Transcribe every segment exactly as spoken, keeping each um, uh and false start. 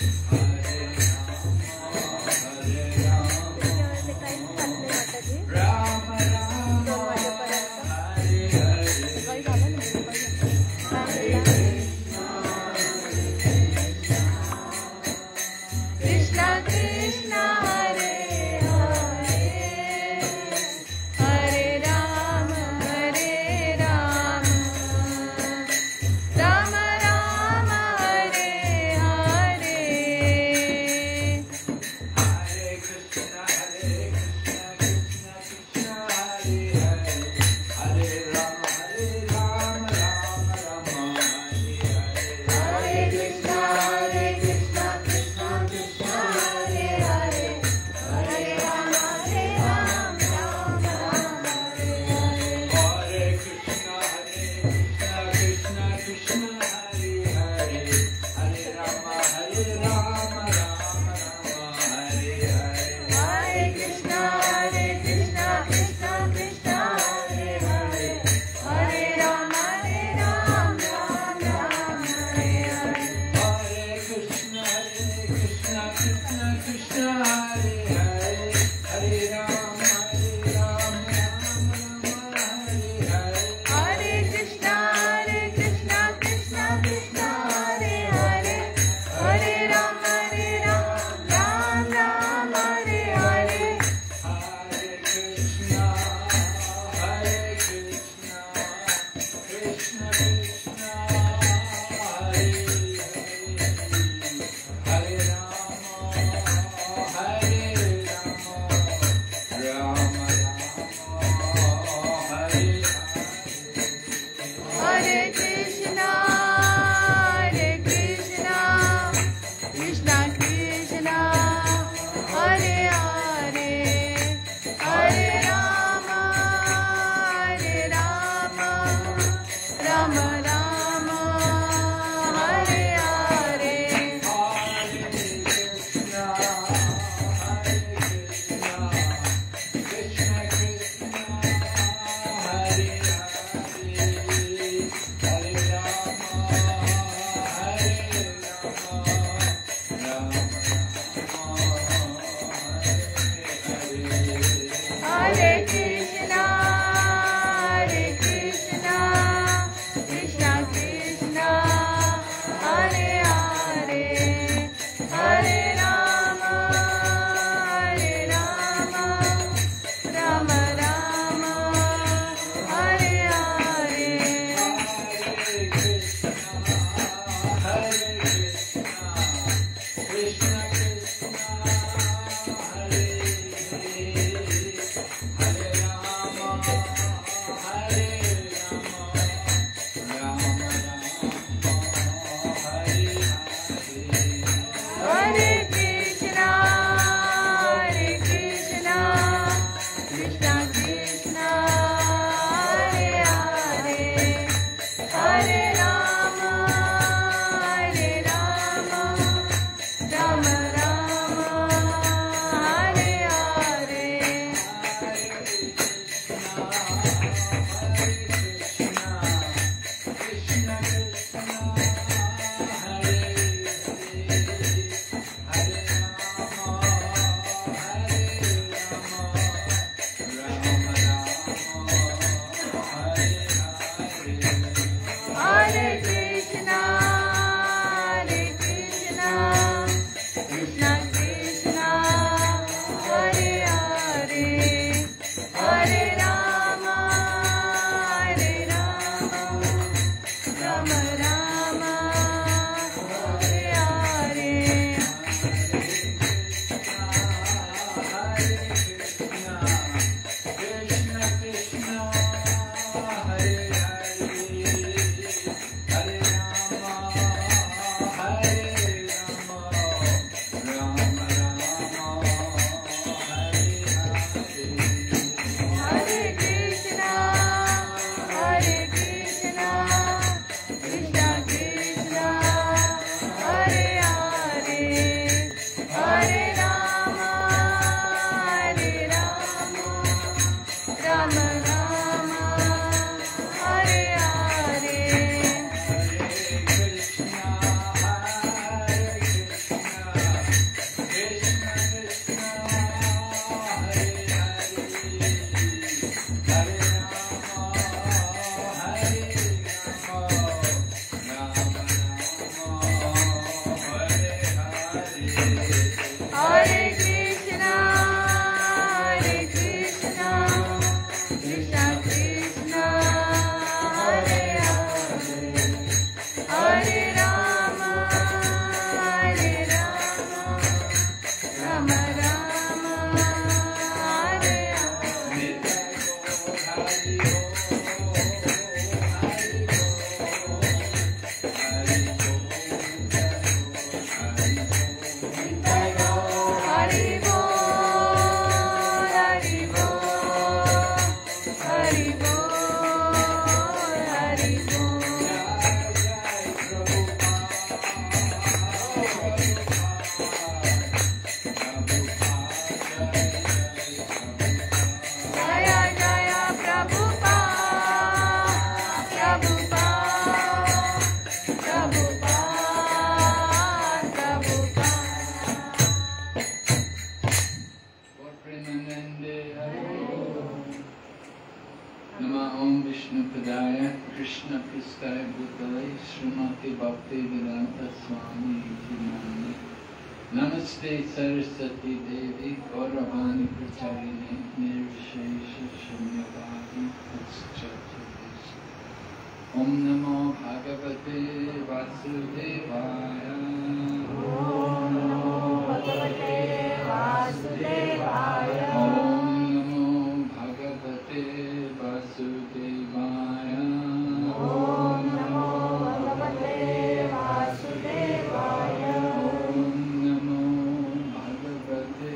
Rama Srimati Bhaktivedanta Swami Iti Namani. Namaste Saraswati Devi Gauravani Pracharine Nirvishesha Shunyavadi Paschatyadesh. Om Namo Bhagavate Vasudevaya. Om Namo Bhagavate Vasudevaya. Om Namo Bhagavate Vasudevaya. Om Namo Bhagavate Vasudevaya. Om Namo Bhagavate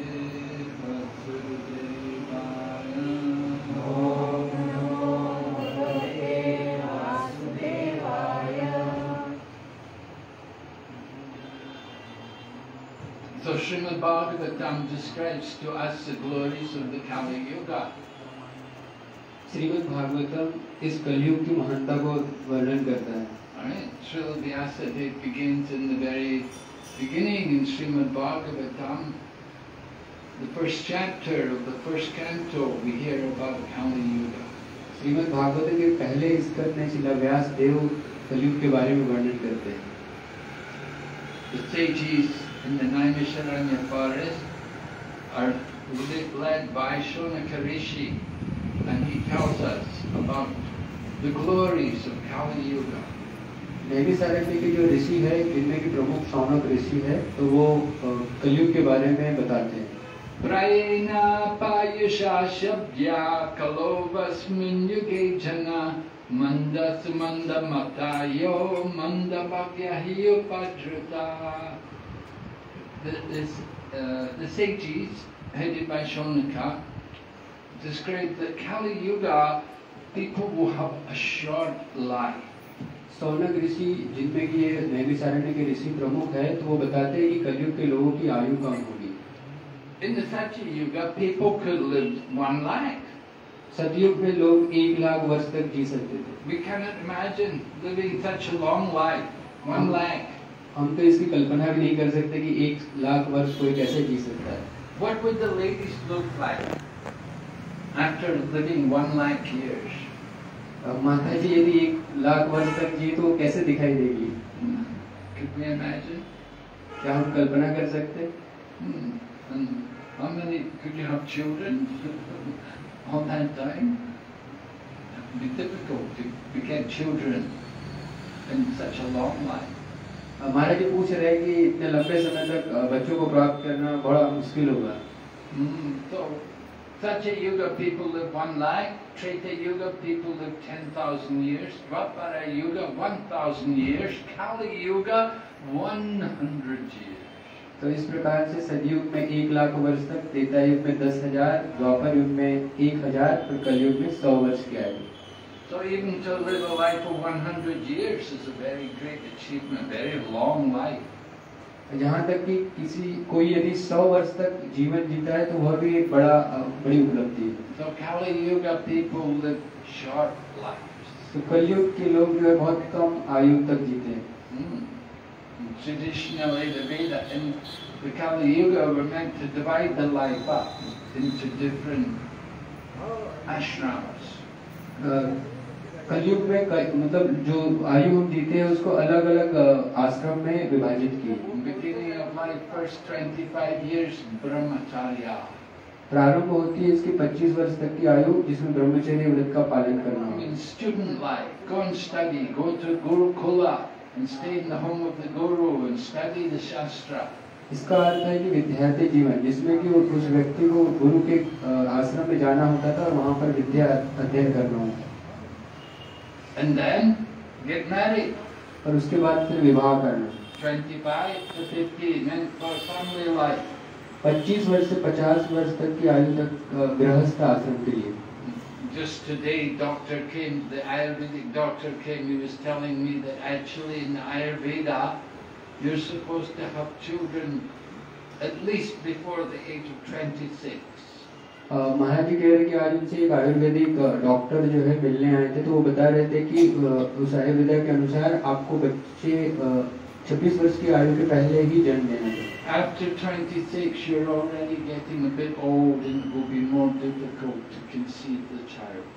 Vasudevaya. Om Namo Bhagavate Vasudevaya. So Srimad Bhagavatam describes to us the glories of the Kali Yuga. Shrimad Bhagavatam इस कलयुग की महानता को वर्णन करता है। Alright, Srila Vyasadeva begins in the very beginning in Srimad Bhagavatam, the first chapter of the first canto, we hear about Kali Yuga. Shrimad Bhagavat के पहले स्कंद में श्रील व्यास देव कलयुग के बारे में वर्णन करते हैं। The sages in the Naimisharanya forest are led by Shonaka Rishi, and he tells us about the glories of Kali Yuga. Naimisharanya के जो ऋषि है, जिनमें की प्रमुख शौनक ऋषि है, तो वो कलयुग के बारे में बताते हैं। Prayena payusha shabdya kalovasmin yuge jana mandas mandamatayo mandabhagyahi upadruta. The, this, uh, the sages, headed by Shonaka, describe that Kali Yuga, people will have a short life. Shaunak ऋषि, जिनमें कि ये नैमिषारण्य के ऋषि प्रमुख है, तो वो बताते हैं कि कलयुग के लोगों की आयु कम होगी। In the Satya Yuga, people could live one lakh. सतयुग में लोग एक लाख वर्ष तक जी सकते थे। We cannot imagine living such a long life, one lakh. हम तो इसकी कल्पना भी नहीं कर सकते कि एक लाख वर्ष कोई कैसे जी सकता है। What would the ladies look like after living one lakh years? अब माता जी यदि एक लाख वर्ष तक जी तो कैसे दिखाई देगी? Could we imagine? क्या हम कल्पना कर सकते? Hmm. And how many could you have children all that time? It would be difficult to beget children in such a long life. हमारा जो पूछ रहे हैं कि इतने लंबे समय तक बच्चों को प्राप्त करना बड़ा मुश्किल होगा। Mm. So, Satya Yuga people live one lakh, Treta Yuga people live ten thousand years, Dwapara Yuga one thousand years, Kali Yuga one hundred years. तो इस प्रकार से सतयुग में एक लाख वर्ष तक, त्रेता युग में दस हजार, द्वापर युग में एक हजार और कलयुग में सौ वर्ष की आयु। So even to live a life of one hundred years is a very great achievement, very long life. जहाँ तक कि किसी कोई यदि सौ वर्ष तक जीवन जीता है तो वह भी एक बड़ा बड़ी उपलब्धि है। So Kali Yuga people live short lives. तो कलयुग के लोग जो है बहुत कम आयु तक जीते हैं। Mm. Traditionally, the Veda in the Kali Yuga were meant to divide the life up into different ashramas. कलयुग में मतलब जो आयु हम जीते हैं उसको अलग अलग आश्रम में विभाजित किए। Beginning of life, first twenty-five years, brahmacharya. प्रारंभ होती है इसकी पच्चीस वर्ष तक की आयु, जिसमें ब्रह्मचर्य व्रत का पालन करना I mean, student life, go and study, go to Gurukula and stay in the home of the Guru and study the Shastra. इसका अर्थ है कि विद्यार्थी जीवन, जिसमें कि उस व्यक्ति को गुरु के आश्रम में जाना होता था और वहाँ पर विद्या अध्ययन करना होता। And then get married. और उसके बाद फिर विवाह करना। twenty-five to fifty, meant for family life. पच्चीस वर्ष से पचास वर्ष तक की आयु तक गृहस्थ आश्रम के लिए। Just today, doctor came, the Ayurvedic doctor came, he was telling me that actually in Ayurveda, you're supposed to have children at least before the age of twenty-six. महाराज जी कह रहे कि आज उनसे एक आयुर्वेदिक डॉक्टर जो है मिलने आए थे, तो वो बता रहे थे कि उस आयुर्वेदा के अनुसार आपको बच्चे छब्बीस वर्ष की आयु के पहले ही जन्म देना चाहिए। After twenty-six, you're already getting a bit old and it will be more difficult to conceive the child.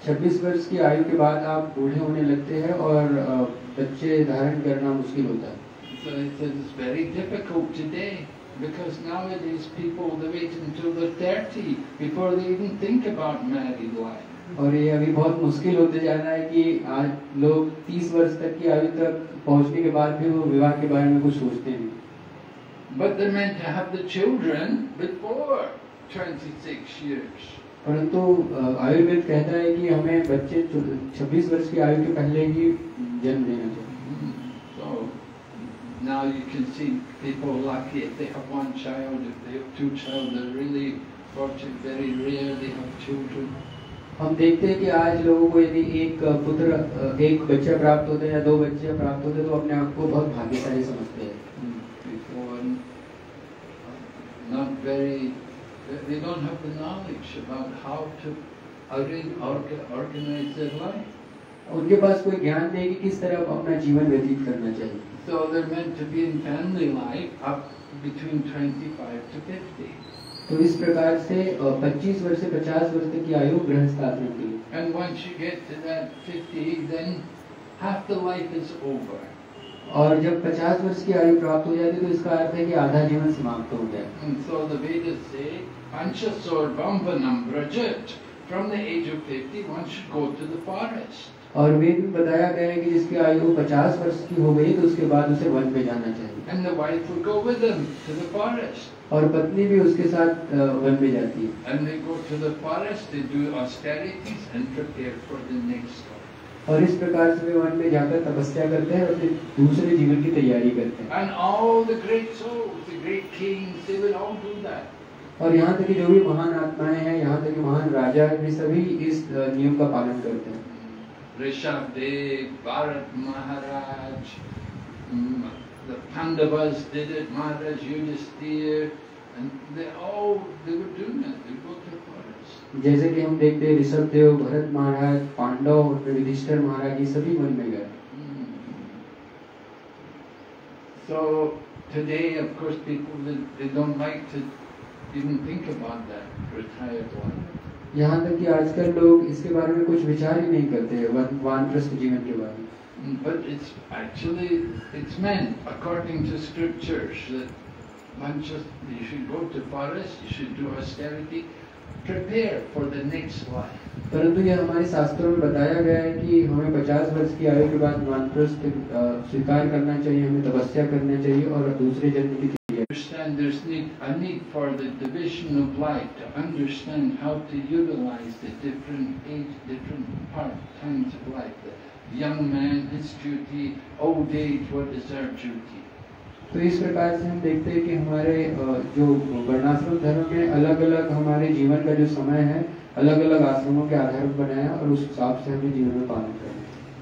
छब्बीस वर्ष की आयु के बाद आप बूढ़े होने लगते हैं और अ, बच्चे धारण करना मुश्किल होता है। So it says it's very difficult today because nowadays people they wait until they're thirty before they even think about married life. और ये अभी बहुत मुश्किल होते जा रहा है कि आज लोग तीस वर्ष तक की आयु तक पहुंचने के बाद भी वो विवाह के बारे में कुछ सोचते नहीं। But they're meant to have the children before twenty-six years. परंतु अ, आयुर्वेद कहता है कि हमें बच्चे छब्बीस वर्ष की आयु के पहले ही जन्म देना चाहिए। So now you can see people lucky if they have one child, if they have two children, they're really fortunate, very rare they have children. हम देखते हैं कि आज लोगों को यदि एक पुत्र अ, एक बच्चा प्राप्त होता है या दो बच्चे प्राप्त होते हैं तो अपने आप को बहुत भाग्यशाली समझते हैं। Before, not very, they don't have the knowledge about how to arrange, orga, organize their life. उनके पास कोई ज्ञान नहीं कि किस तरह अपना जीवन व्यतीत करना चाहिए। So they're meant to be in family life up between twenty-five to fifty. तो इस प्रकार से पच्चीस वर्ष से पचास वर्ष तक की आयु गृहस्थ आश्रम की। And once you get to that fifty, then half the life is over. और जब पचास वर्ष की आयु प्राप्त हो जाती है तो इसका अर्थ है कि आधा जीवन समाप्त हो गया। And so the Vedas say, Panchasor Bambanam Brajat. From the age of fifty, one should go to the forest. और वेद में बताया गया है कि जिसकी आयु पचास वर्ष की हो गई तो उसके बाद उसे वन में जाना चाहिए। And the wife would go with them to the forest. और पत्नी भी उसके साथ वन में जाती है। And they go to the forest, they do austerities and prepare for the next life. और इस प्रकार से वे वन में जाकर तपस्या करते हैं और फिर दूसरे जीवन की तैयारी करते हैं। And all the great souls, the great kings, they will all do that. और यहाँ तक कि जो भी महान आत्माएं हैं, यहाँ तक कि महान राजा भी सभी इस नियम का पालन करते हैं। Rishabdev, Bharat Maharaj, mm, the Pandavas did it, Maharaj Yudhisthira, and they all they were doing it. They go to the forest. जैसे कि हम देखते हैं ऋषभ देव, भरत महाराज, पांडव और युधिष्ठिर महाराज ये सभी वन में गए। So today, of course, people they, they don't like to even think about that retired life. यहाँ तक कि आजकल लोग इसके बारे में कुछ विचार ही नहीं करते हैं वानप्रस्थ जीवन के बारे में। But it's actually it's meant according to scriptures that one just you should go to forest, you should do austerity, prepare for the next life. परंतु यह हमारे शास्त्रों में बताया गया है कि हमें पचास वर्ष की आयु के बाद वानप्रस्थ स्वीकार करना चाहिए, हमें तपस्या करना चाहिए और दूसरे जन्म की Understand there's need, a need for the division of life to understand how to utilize the different age, different part, times of life. The young man, his duty, old age, what is our duty? तो इस प्रकार से हम देखते हैं कि हमारे जो वर्णाश्रम धर्म में अलग अलग हमारे जीवन का जो समय है अलग अलग आश्रमों के आधार पर बनाया और उस हिसाब से हमें जीवन में पालन करना है।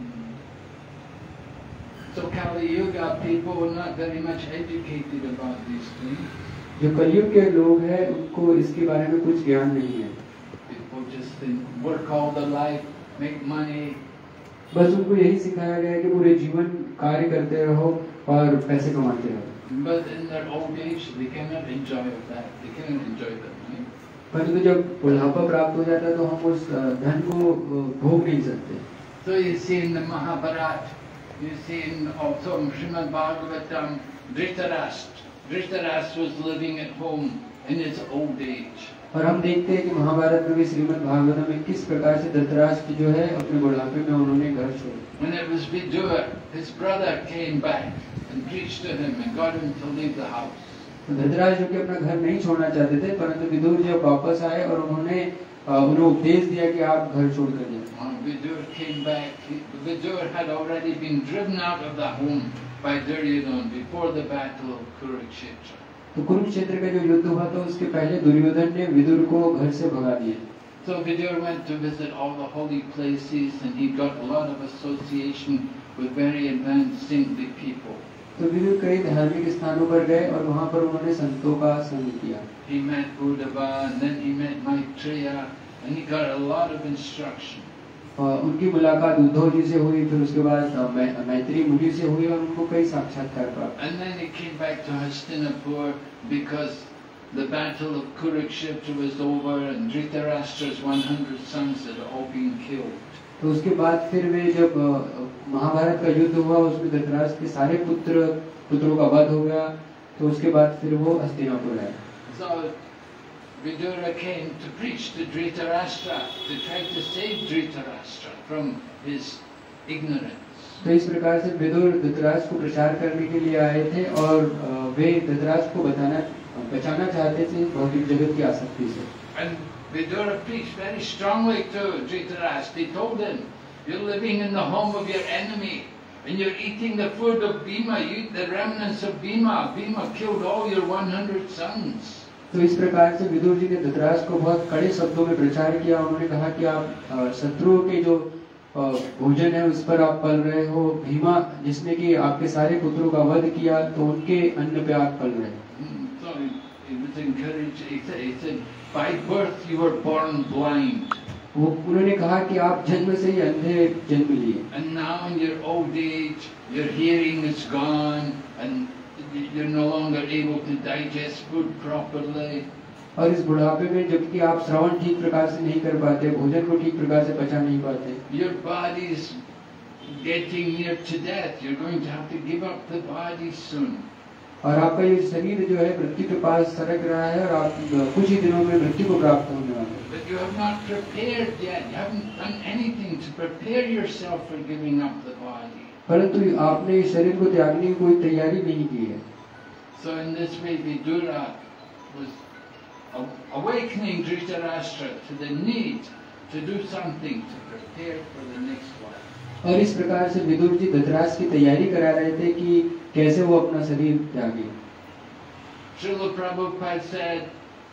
So Kali Yuga people are not very much educated about these things. जो कलयुग के लोग हैं उनको इसके बारे में कुछ ज्ञान नहीं है। People just think, work all their life, make money. बस उनको यही सिखाया गया है कि पूरे जीवन कार्य करते रहो और पैसे कमाते रहो। But in their old age, they cannot enjoy that. They cannot enjoy that money. परंतु जब बुढ़ापा प्राप्त हो जाता है तो हम उस धन को भोग नहीं सकते। So you see in the Mahabharata, you see in also in Srimad Bhagavatam, Dhritarashtra. Dhritarashtra was living at home in his old age. और हम देखते हैं कि महाभारत में भी श्रीमद् भागवतम में किस प्रकार से धृतराष्ट्र जो है अपने बुढ़ापे में उन्होंने घर छोड़ा। When it was Vidura, his brother came back and preached to him and got him to leave the house. Dhritarashtra जो कि अपना घर नहीं छोड़ना चाहते थे, परंतु विदुर जब वापस आए और उन्होंने उन्हें उपदेश दिया कि आप घर छोड़ कर जाएं। When Vidura came back, Vidura had already been driven out of the home by Duryodhana before the battle of Kurukshetra. तो कुरुक्षेत्र का जो युद्ध हुआ था उसके पहले दुर्योधन ने विदुर को घर से भगा दिया। So Vidura went to visit all the holy places and he got a lot of association with very advanced saintly people. तो विदुर कई धार्मिक स्थानों पर गए और वहाँ पर उन्होंने संतों का संग किया। He met Uddhava and then he met Maitreya and he got a lot of instruction. उनकी मुलाकात उद्धव जी से हुई, फिर उसके बाद मैत्री मुनि से हुई और उनको कई साक्षात्कार प्राप्त। And then he came back to Hastinapur because the battle of Kurukshetra was over and Dhritarashtra's one hundred sons had all been killed. तो उसके बाद फिर वे जब अ, महाभारत का युद्ध हुआ उसमें धृतराष्ट्र के सारे पुत्र पुत्रों का वध हो गया, तो उसके बाद फिर वो हस्तिनापुर आए। So Vidura came to preach to Dhritarashtra to try to save Dhritarashtra from his ignorance. तो इस प्रकार से विदुर धृतराष्ट्र को प्रचार करने के लिए आए थे और अ, वे धृतराष्ट्र को बताना बचाना चाहते थे भौतिक जगत की आसक्ति से। And Vidura preached very strongly to Dhritarashtra. He told him, "You're living in the home of your enemy, and you're eating the food of Bhima. You eat the remnants of Bhima. Bhima killed all your one hundred sons." तो इस प्रकार से विदुर जी ने धृतराष्ट्र को बहुत कड़े शब्दों में प्रचार किया। उन्होंने कहा कि आप अ, शत्रुओं के जो अ, भोजन है उस पर आप पल रहे हो। भीमा जिसने कि आपके सारे पुत्रों का वध किया, तो उनके अन्न पे आप पल रहे हो। So he, he was encouraged. He said, he said, "By birth you were born blind, वो उन्होंने कहा कि आप जन्म से ही अंधे जन्म लिए, and now in your old age your hearing is gone, and you're no longer able to digest food properly." और इस बुढ़ापे में जबकि आप श्रवण ठीक प्रकार से नहीं कर पाते, भोजन को ठीक प्रकार से पचा नहीं पाते, Your body is getting near to death. You're going to have to give up the body soon. और आपका ये शरीर जो है मृत्यु के पास सरक रहा है और आप कुछ ही दिनों में मृत्यु को प्राप्त होने वाले हैं। But you have not prepared yet. You haven't done anything to prepare yourself for giving up the body. परंतु आपने इस शरीर को त्यागने की कोई तैयारी नहीं की है। So in this way, Vidura was a- awakening Dhritarashtra to the need to do something to prepare for the next life. और इस प्रकार से विदुर जी धृतराष्ट्र की तैयारी करा रहे थे कि कैसे वो अपना शरीर त्यागे। Srila Prabhupada said,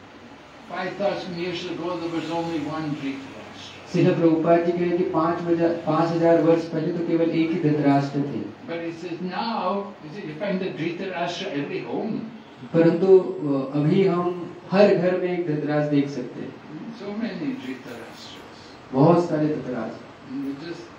five thousand years ago there was only one Dhritarashtra. Srila Prabhupada ji कहे कि पाँच हजार पाँच हजार वर्ष पहले तो केवल एक ही धृतराष्ट्र थे, But he says now, he said, you find the Dhritarashtra every home. परंतु अभी हम हर घर में एक धृतराष्ट्र देख सकते हैं। So many Dhritarashtras. बहुत सारे Dhritarashtra, And they're just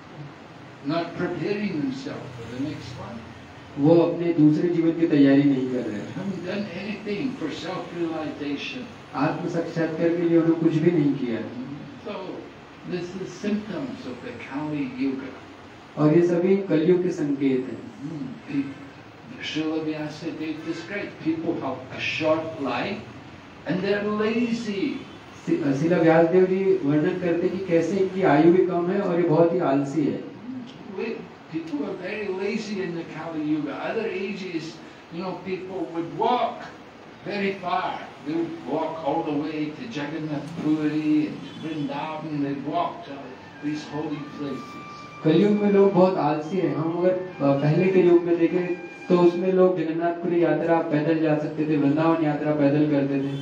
not preparing themselves for the next one. वो अपने दूसरे जीवन की तैयारी नहीं कर रहे They हैं। haven't done anything for self-realization. आत्म साक्षात्कार के लिए उन्होंने कुछ भी नहीं किया। So this is symptoms of the Kali Yuga. और ये सभी कलयुग के संकेत हैं। Hmm. Srila Vyasadeva described people have a short life and they're lazy. Srila Vyasdev जी वर्णन करते कि कैसे इनकी आयु भी कम है और ये बहुत ही आलसी है। We- People are very lazy in the Kali Yuga. Other ages, you know, people would walk very far. They would walk all the way to Jagannath Puri and Vrindavan. They'd walk to these holy places. कलयुग में लोग बहुत आलसी हैं। हम अगर पहले के युग में देखें तो उसमें लोग जगन्नाथपुरी यात्रा पैदल जा सकते थे, वृंदावन यात्रा पैदल करते थे।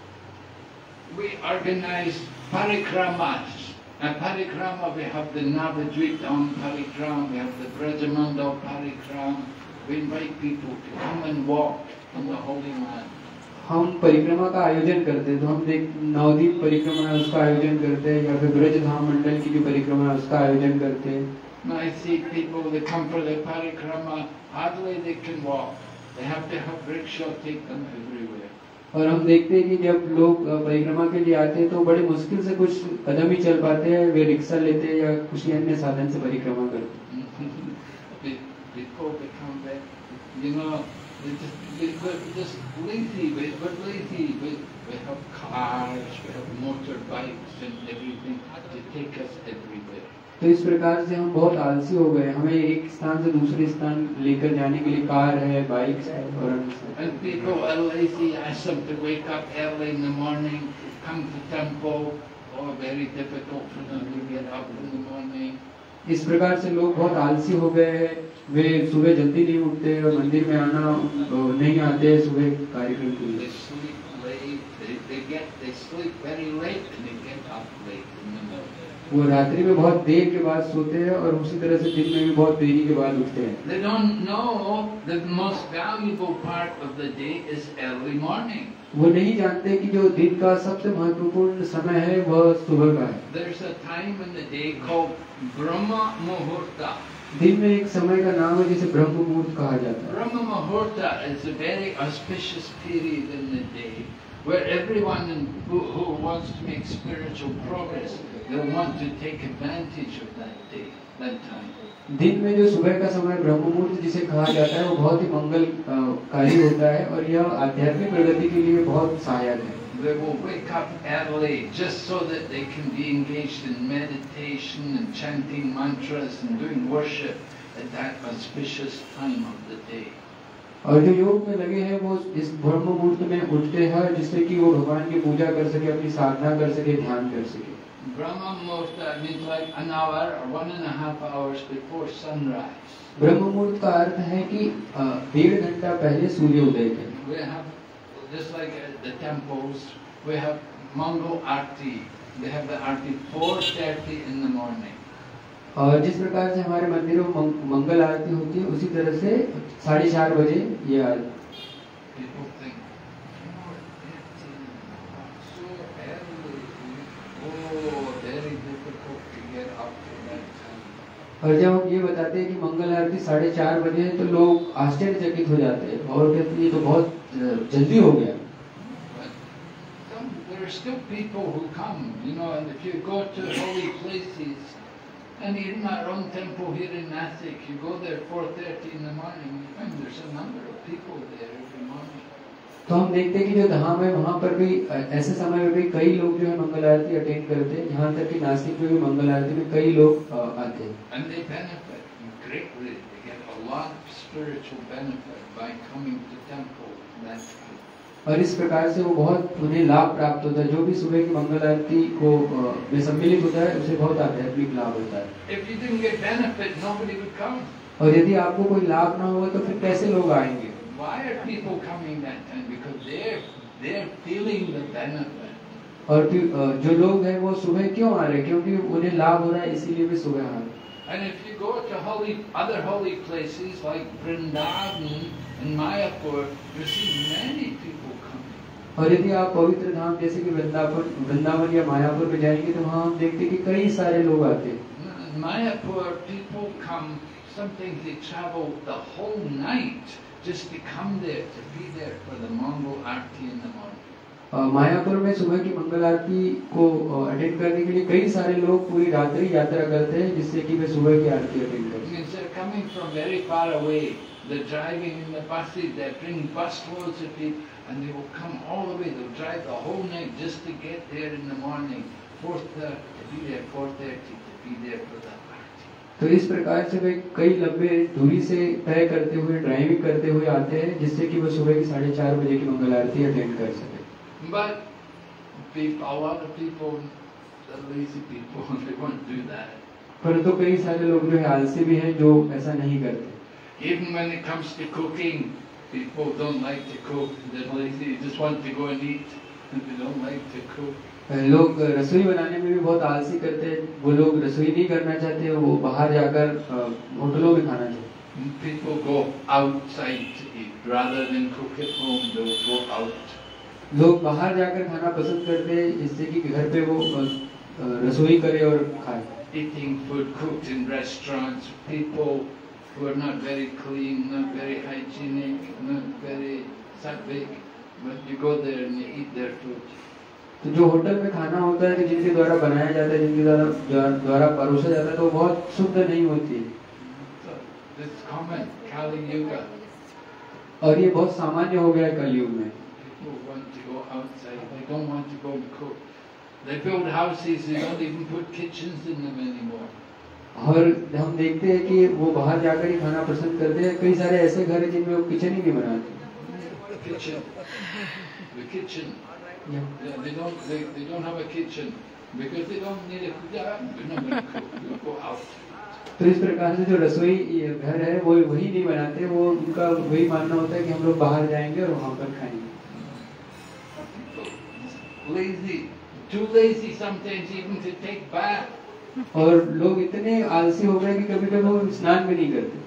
We organize parikramas. And parikrama, we have the Navadvip Dham parikrama, we have the Brajamandal parikrama. We invite people to come and walk in the Holy Land. हम परिक्रमा का आयोजन करते हैं, तो हम देख नवदीप परिक्रमा है उसका आयोजन करते हैं, या फिर ब्रज धाम मंडल की जो परिक्रमा है उसका आयोजन करते हैं। Now I see people, they come for the parikrama, hardly they can walk. They have to have rickshaw take them everywhere. और हम देखते हैं कि जब लोग परिक्रमा के लिए आते हैं तो बड़े मुश्किल से कुछ कदम ही चल पाते हैं, वे रिक्शा लेते हैं या किसी अन्य साधन से परिक्रमा करते हैं। People become that, you know, they just, they, we're just lazy, we, we're lazy, we, we have cars, we have motorbikes and everything to take us everywhere. तो इस प्रकार से हम बहुत आलसी हो गए। हमें एक स्थान से दूसरे स्थान लेकर जाने के लिए कार है, बाइक है और अन्य सब। And people are lazy, ask them to wake up early in the morning, come to temple, oh, very difficult for them to get up in the morning. इस प्रकार से लोग बहुत आलसी हो गए हैं। वे सुबह जल्दी नहीं उठते और मंदिर में आना नहीं आते सुबह कार्यक्रम के They लिए। sleep late, they, they get, they sleep very late and they get up late in the morning. वो रात्रि में बहुत देर के बाद सोते हैं और उसी तरह से दिन में भी बहुत देरी के बाद उठते हैं। They don't know the most valuable part of the day is early morning. वो नहीं जानते कि जो दिन का सबसे महत्वपूर्ण समय है वह सुबह का है। There's a time in the day called Brahma Muhurta. दिन में एक समय का नाम है जिसे ब्रह्म मुहूर्त कहा जाता है। Brahma Muhurta is a very auspicious period in the day where everyone in, who, who wants to make spiritual progress, they'll want to take advantage of that day, that time. दिन में जो सुबह का समय ब्रह्म मुहूर्त जिसे कहा जाता है वो बहुत ही मंगलकारी होता है और यह आध्यात्मिक प्रगति के लिए बहुत सहायक है। They will wake up early just so that they can be engaged in meditation and chanting mantras and doing worship at that auspicious time of the day. और जो योग में लगे हैं वो इस ब्रह्म मुहूर्त में उठते हैं जिससे कि वो भगवान की पूजा कर सके, अपनी साधना कर सके, ध्यान कर सके। Brahma Muhurta means like an hour or one and a half hours before sunrise. ब्रह्म मुहूर्त का अर्थ है कि डेढ़ घंटा पहले सूर्योदय के। We have, just like at the temples, we have Mangal Aarti. They have the Aarti four thirty in the morning. और जिस प्रकार से हमारे मंदिरों में मंगल आरती होती है उसी तरह से साढ़े चार बजे ये आरती। People think, oh, so early. Oh, very difficult to get up to that time. और जब हम ये बताते हैं कि मंगल आरती साढ़े चार बजे है तो लोग आश्चर्यचकित हो जाते हैं और कहते हैं ये तो बहुत जल्दी हो गया। There are still people who come, you know, and if you go to holy places, and even our own temple here in Nashik, you go there four thirty in the morning, you find there's a number of people there every morning. तो हम देखते हैं कि जो धाम है वहाँ पर भी ऐसे समय में भी कई लोग जो है मंगल आरती अटेंड करते हैं। यहाँ तक कि नासिक में भी मंगल आरती में कई लोग आते हैं। And they benefit greatly. They get a lot of spiritual benefit by coming to temple that time. और इस प्रकार से वो बहुत उन्हें लाभ प्राप्त होता है। जो भी सुबह की मंगल आरती को में सम्मिलित होता है उसे बहुत आध्यात्मिक लाभ होता है। If you didn't get benefit, nobody would come. और यदि आपको कोई लाभ ना हो तो फिर कैसे लोग आएंगे? Why are people coming that time? Because they're they're feeling the benefit. और जो लोग हैं वो सुबह क्यों आ रहे हैं? क्योंकि उन्हें लाभ हो रहा है इसीलिए वे सुबह आ रहे हैं। And if you go to holy other holy places like Vrindavan and Mayapur, you see many people coming. और यदि आप पवित्र धाम जैसे कि वृंदावन वृंदावन या मायापुर में जाएंगे तो वहाँ हम देखते हैं कि कई सारे लोग आते हैं। In Mayapur, people come. Sometimes they travel the whole night just to come there to be there for the Mongol Aarti in the morning. Mayapur में सुबह की मंगल आरती को अटेंड करने के लिए कई सारे लोग पूरी रात्रि यात्रा करते हैं जिससे कि वे सुबह की आरती अटेंड करें। Means they're coming from very far away. They're driving in the buses. They're bringing busloads of people, and they will come all the way. They'll drive the whole night just to get there in the morning, four thirty to be there, four thirty to be there for the Aarti. तो इस प्रकार से वे कई लंबे दूरी से तय करते हुए ड्राइविंग करते हुए आते हैं जिससे कि वे सुबह की साढ़े चार बजे की मंगल आरती अटेंड कर सके। But people, a lot of people, the lazy people, they won't do that. परंतु कई सारे लोग जो है आलसी भी हैं जो ऐसा नहीं करते। Even when it comes to cooking, people don't like to cook. They're lazy. They just want to go and eat, and they don't like to cook. लोग रसोई बनाने में भी बहुत आलसी करते हैं। वो लोग रसोई नहीं करना चाहते, वो बाहर जाकर होटलों में खाना चाहते हैं। People go outside to eat rather than cook at home. They'll go out. लोग बाहर जाकर खाना पसंद करते हैं जिससे कि घर पे वो रसोई करे और खाए। Eating food cooked in restaurants, people who are not very clean, not very hygienic, not very sattvic, but you go there and you eat their food. तो जो होटल में खाना होता है कि जिनके द्वारा बनाया जाता है, जिनके द्वारा द्वारा परोसा जाता है तो बहुत शुद्ध नहीं होती है। So this is common Kali Yuga. और ये बहुत सामान्य हो गया है कलयुग में। People want to go outside. They don't want to go and cook. They build houses. They don't even put kitchens in them anymore. और हम देखते हैं कि वो बाहर जाकर ही खाना पसंद करते हैं। कई सारे ऐसे घर हैं जिनमें वो किचन ही नहीं बनाते। Kitchen, the kitchen. Yeah. Yeah, they don't. They, they don't have a kitchen because they don't need a kitchen. They're not going to cook. They'll go out. तो इस प्रकार से जो रसोई घर है वो वही नहीं बनाते, वो उनका वही मानना होता है कि हम लोग बाहर जाएंगे और वहाँ पर खाएंगे। Lazy, too lazy sometimes even to take bath. और लोग इतने आलसी हो गए कि कभी कभी वो स्नान भी नहीं करते।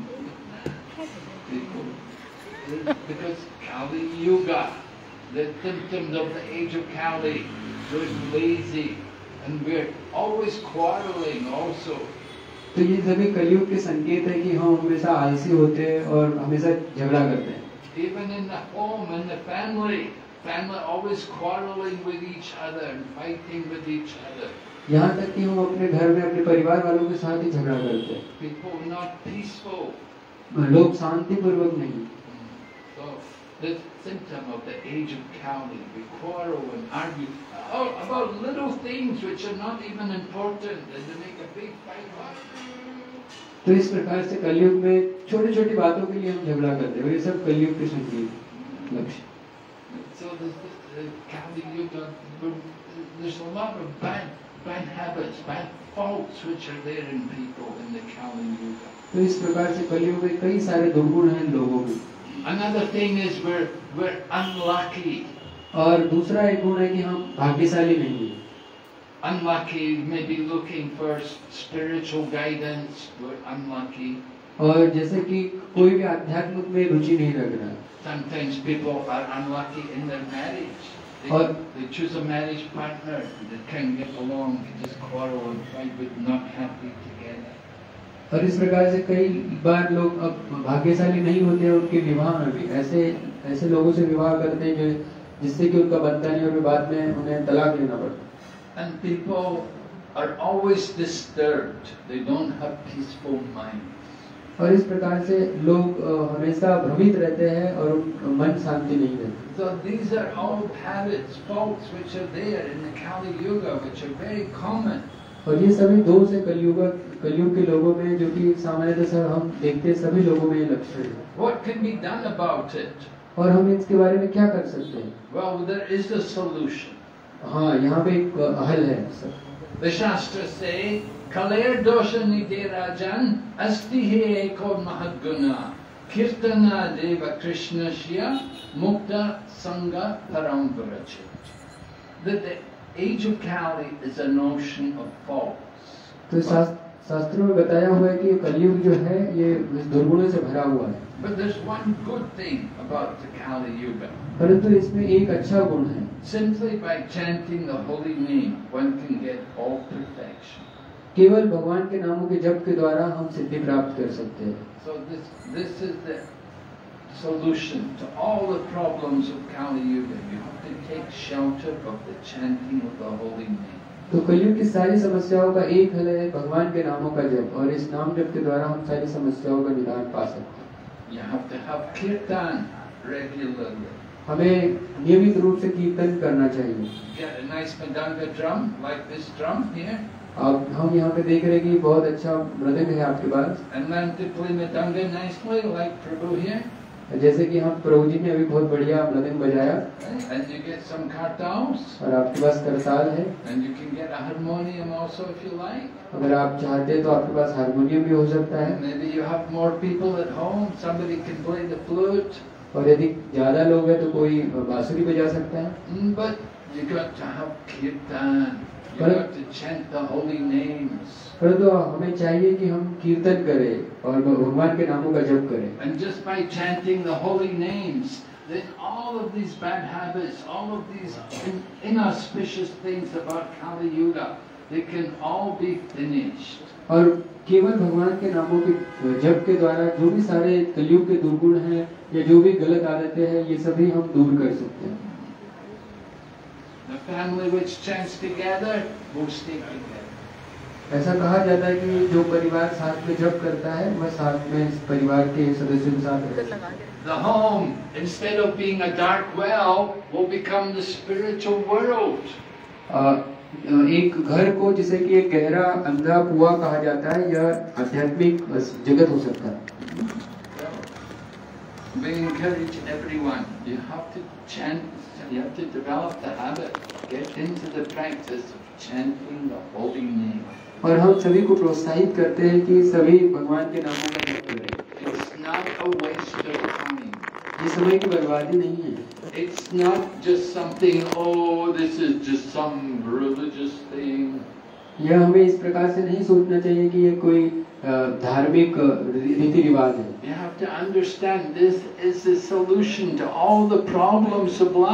Because Kali Yuga, the symptoms of the age of Kali, we're lazy and we're always quarreling also. तो ये सभी कलयुग के संकेत है कि हम हमेशा आलसी होते हैं और हमेशा झगड़ा करते हैं। Even in the home and the family, family always quarreling with each other and fighting with each other. यहाँ तक कि हम अपने घर में अपने परिवार वालों के साथ ही झगड़ा करते हैं। People not peaceful. लोग शांति पूर्वक नहीं। So this symptom of the age of Kali, we quarrel and argue about little things which are not even important, and they make a big fight. तो इस प्रकार से कलयुग में छोटी छोटी बातों के लिए हम झगड़ा करते हैं और ये सब कलयुग के संकेत लक्ष्य। So this, this uh, Kali Yuga, there's a lot of bad, bad habits, bad faults which are there in people in the Kali Yuga. तो इस प्रकार से कलयुग में कई सारे दुर्गुण हैं लोगों में। Another thing is we're we're unlucky. और दूसरा एक गुण है कि हम भाग्यशाली नहीं हैं। Unlucky, maybe looking for spiritual guidance. We're unlucky. और जैसे कि कोई भी आध्यात्मिक में रुचि नहीं रख रहा। Sometimes people are unlucky in their marriage. They, और they choose a marriage partner that can get along, they just quarrel and fight, but not happy together. और इस प्रकार से कई बार लोग अब भाग्यशाली नहीं होते हैं उनके विवाह में भी ऐसे ऐसे लोगों से विवाह करते हैं जो जिससे कि उनका बनता नहीं और बाद में उन्हें तलाक लेना पड़ता है। And people are always disturbed. They don't have peaceful minds. और इस प्रकार से लोग हमेशा भ्रमित रहते हैं और मन शांति नहीं रहती। So these are all habits, faults which are there in the Kali Yuga, which are very common. और ये सभी दोष है कलयुग कलयुग के लोगों में जो कि सामान्यतः सब हम देखते हैं सभी लोगों में ये लक्षण है। What can be done about it? और हम इसके बारे में क्या कर सकते हैं? Well, there is a solution. हाँ, यहाँ पे एक हल है sir. The Shastras say, Kaler dosha nidhe rajan asti he eko mahaguna kirtana deva krishna shya mukta sangha paramvarachit. That the age of Kali is a notion of faults. तो शास्त्रों में बताया हुआ है कि कलयुग जो है ये दुर्गुणों से भरा हुआ है। But there's one good thing about the Kali Yuga. परंतु इसमें एक अच्छा गुण है। Simply by chanting the holy name, one can get all perfection. केवल भगवान के नामों के जप के द्वारा हम सिद्धि प्राप्त कर सकते हैं। So this this is the solution to all the problems of Kali Yuga. You have to take shelter of the chanting of the holy name. तो कलयुग की सारी समस्याओं का एक हल है भगवान के नामों का जप और इस नाम जप के द्वारा हम सारी समस्याओं का निदान पा सकते हैं। You have to have kirtan regularly. हमें नियमित रूप से कीर्तन करना चाहिए। Get a nice madanga drum like this drum here. अब हम यहाँ पे देख रहे हैं कि बहुत अच्छा मृदंग है आपके पास। And learn to play madanga nicely like Prabhu here. जैसे कि हम प्रभु जी ने अभी बहुत बढ़िया मृदंग बजाया। And you get some kartals. और आपके पास करताल है। And you can get a harmonium also if you like. अगर आप चाहते हैं तो आपके पास हारमोनियम भी हो सकता है। Maybe you have more people at home. Somebody can play the flute. और यदि ज्यादा लोग हैं तो कोई बांसुरी बजा सकता है। But you got to have kirtan. You got to chant the holy names. परंतु हमें चाहिए कि हम कीर्तन करें और भगवान के नामों का जप करें। And just by chanting the holy names, then all of these bad habits, all of these inauspicious things about Kali Yuga, they can all be finished. और केवल भगवान के नामों के जप के द्वारा जो भी सारे कलयुग के दुर्गुण हैं या जो भी गलत आदतें हैं ये सभी हम दूर कर सकते हैं। The family which chants together will stay together. ऐसा कहा जाता है कि जो परिवार साथ में जप करता है वह साथ में इस परिवार के सदस्यों के साथ रहता है। The home, instead of being a dark well, will become the spiritual world. एक घर को जिसे कि एक गहरा अंधा कुआं कहा जाता है यह आध्यात्मिक जगत हो सकता है। We encourage everyone. You have to chant. You have to develop the habit. Get into the practice of chanting the holy name. और हम सभी को प्रोत्साहित करते हैं कि सभी भगवान के नामों का जप करें। It's not a waste of time. ये समय की बर्बादी नहीं है। It's not just something. Oh, this is just some religious thing. यह हमें इस प्रकार से नहीं सोचना चाहिए कि ये कोई धार्मिक रीति रिवाज है। You have to understand this is the solution to all the problems of life.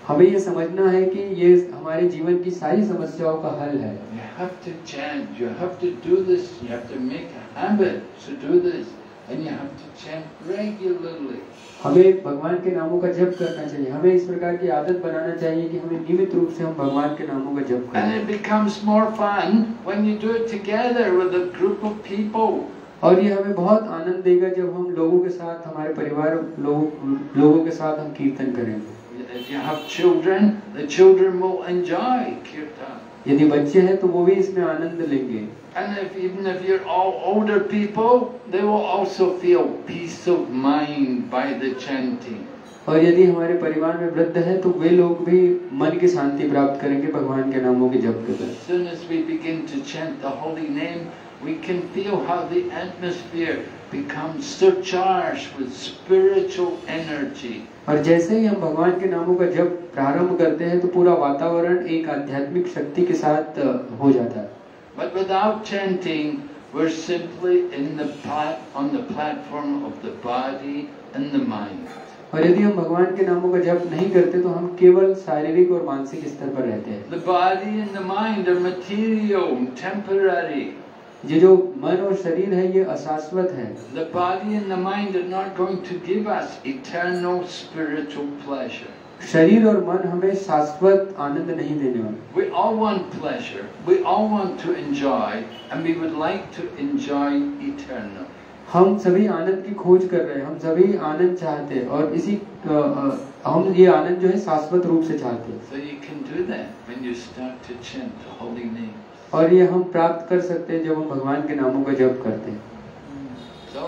हमें ये समझना है कि ये हमारे जीवन की सारी समस्याओं का हल है। You have to chant, you have to do this, you have to make a habit to do this, and you have to chant regularly. हमें भगवान के नामों का जप करना चाहिए। हमें इस प्रकार की आदत बनाना चाहिए कि हमें नियमित रूप से हम भगवान के नामों का जप करें। And it becomes more fun when you do it together with a group of people. और ये हमें बहुत आनंद देगा जब हम लोगों के साथ, हमारे परिवार लोगों लोगों के साथ हम कीर्तन करेंगे। If you have children, the children will enjoy kirtan. यदि बच्चे हैं तो वो भी इसमें आनंद लेंगे। And if, even if you're all older people, they will also feel peace of mind by the chanting. और यदि हमारे परिवार में वृद्ध हैं तो वे लोग भी मन की शांति प्राप्त करेंगे भगवान के नामों के जप के द्वारा। As soon as we begin to chant the holy name, we can feel how the atmosphere becomes surcharged with spiritual energy. और जैसे ही हम भगवान के नामों का जप प्रारंभ करते हैं तो पूरा वातावरण एक आध्यात्मिक शक्ति के साथ हो जाता है। But without chanting, we're simply in the plat on the platform of the body and the mind. और यदि हम भगवान के नामों का जप नहीं करते तो हम केवल शारीरिक और मानसिक स्तर पर रहते हैं। The body and the mind are material, temporary. ये जो मन और शरीर है ये अशाश्वत है। The body and the mind are not going to give us eternal spiritual pleasure. शरीर और मन हमें शाश्वत आनंद नहीं देने वाले। We all want pleasure. We all want to enjoy, and we would like to enjoy eternal. हम सभी आनंद की खोज कर रहे हैं, हम सभी आनंद चाहते हैं और इसी आ, आ, हम ये आनंद जो है शाश्वत रूप से चाहते हैं। So you can do that when you start to chant the holy name. और ये हम प्राप्त कर सकते हैं जब हम भगवान के नामों का जप करते हैं। So,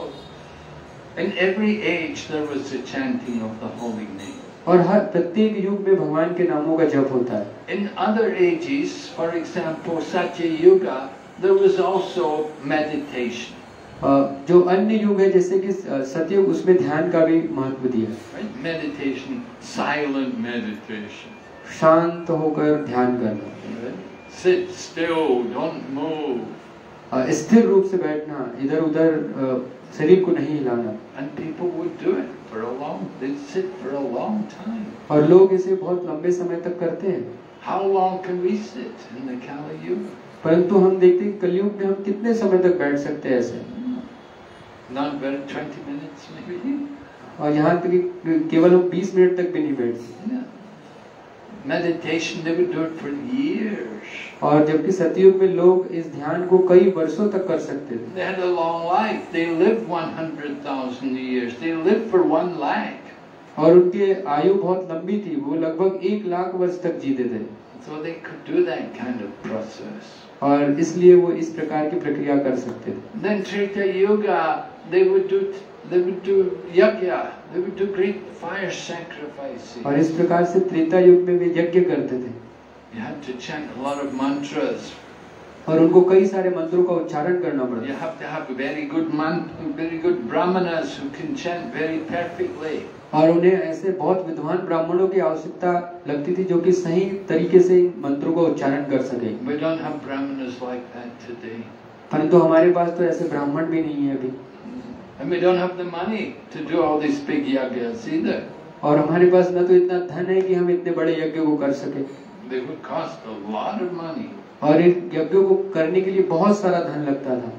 in every age there was the chanting of the holy name. और हर प्रत्येक युग में भगवान के नामों का जप होता है। In other ages, for example, Satya Yuga, there was also meditation. जो अन्य युग है जैसे कि सतयुग, उसमें ध्यान का भी महत्व दिया है। Right? Meditation, silent meditation. शांत होकर ध्यान करना। Right? Sit still, don't move. स्थिर रूप से बैठना, इधर उधर शरीर को नहीं हिलाना। And people would do it for a long. They'd sit for a long time. और लोग इसे बहुत लंबे समय तक करते हैं। How long can we sit in the Kali Yuga? परंतु हम देखते हैं कलयुग में हम कितने समय तक बैठ सकते हैं ऐसे। Not better twenty minutes maybe. और यहाँ तक कि केवल हम बीस मिनट तक भी नहीं बैठ सकते। Yeah. Meditation, they would do it for years. और जबकि सतयुग में लोग इस ध्यान को कई वर्षों तक कर सकते थे। They had a long life. They lived one hundred thousand years. They lived for one lakh. और उनके आयु बहुत लंबी थी, वो लगभग एक लाख वर्ष तक जीते थे। So they could do that kind of process. और इसलिए वो इस प्रकार की प्रक्रिया कर सकते थे। Then Treta Yuga, they would do they would do yajna. They would do great fire sacrifices. और इस प्रकार से त्रेता युग में वे यज्ञ करते थे। You had to chant a lot of mantras. और उनको कई सारे मंत्रों का उच्चारण करना पड़ता। You have to have very good man, very good brahmanas who can chant very perfectly. और उन्हें ऐसे बहुत विद्वान ब्राह्मणों की आवश्यकता लगती थी जो कि सही तरीके से इन मंत्रों का उच्चारण कर सके। We don't have brahmanas like that today. परंतु हमारे पास तो ऐसे ब्राह्मण भी नहीं है अभी। And we don't have the money to do all these big yajnas either. और हमारे पास न तो इतना धन है कि हम इतने बड़े यज्ञ को कर सके। They would cost a lot of money. और इन यज्ञों को करने के लिए बहुत सारा धन लगता था।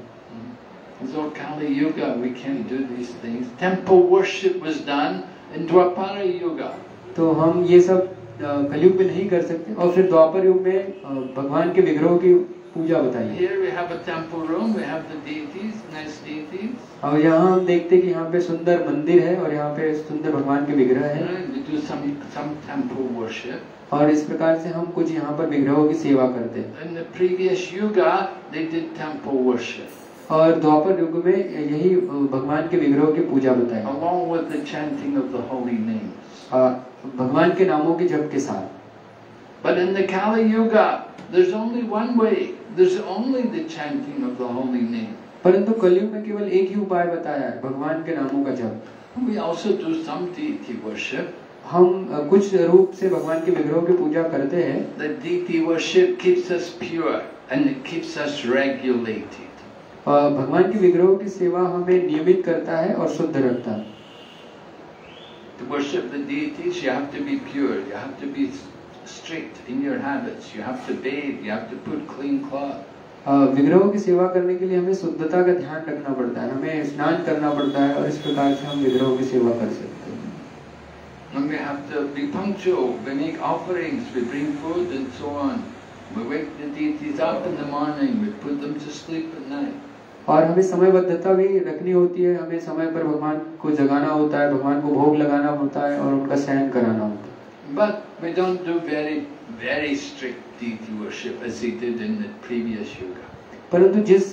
So Kali Yuga, we can't do these things. Temple worship was done in Dwapara Yuga. तो हम ये सब कलयुग में नहीं कर सकते। और फिर द्वापर युग में भगवान के विग्रहों की पूजा बताई। Here we have a temple room. We have the deities, nice deities. और यहाँ हम देखते कि यहाँ पे सुंदर मंदिर है और यहाँ पे सुंदर भगवान के विग्रह है। We do some some temple worship. और इस प्रकार से हम कुछ यहाँ पर विग्रहों की सेवा करते हैं। In the previous Yuga, they did temple worship. और द्वापर युग में यही भगवान के विग्रहों की पूजा बताई। Along with the chanting of the holy names. भगवान के नामों के जप के साथ। But in the Kali Yuga, there's only one way. There's only the chanting of the holy name. परंतु कलयुग में केवल एक ही उपाय बताया है, भगवान के नामों का जप। We also do some deity worship. हम कुछ रूप से भगवान के विग्रहों की पूजा करते हैं। The deity worship keeps us pure and it keeps us regulated. भगवान के विग्रहों की सेवा हमें नियमित करता है और शुद्ध रखता है। To worship the deities, you have to be pure. You have to be strict in your habits. You have to bathe. You have to put clean cloth. विग्रहों की सेवा करने के लिए हमें शुद्धता का ध्यान रखना पड़ता है, हमें स्नान करना पड़ता है और इस प्रकार से हम विग्रहों की सेवा कर सकते हैं। And we have to be punctual. We make offerings. We bring food and so on. We wake the deities up in the morning. We put them to sleep at night. और हमें समयबद्धता भी रखनी होती है, हमें समय पर भगवान को जगाना होता है, भगवान को भोग लगाना होता है और उनका शयन कराना होता है। But we don't do very, very strict deity worship as they did in the previous yuga. परंतु जिस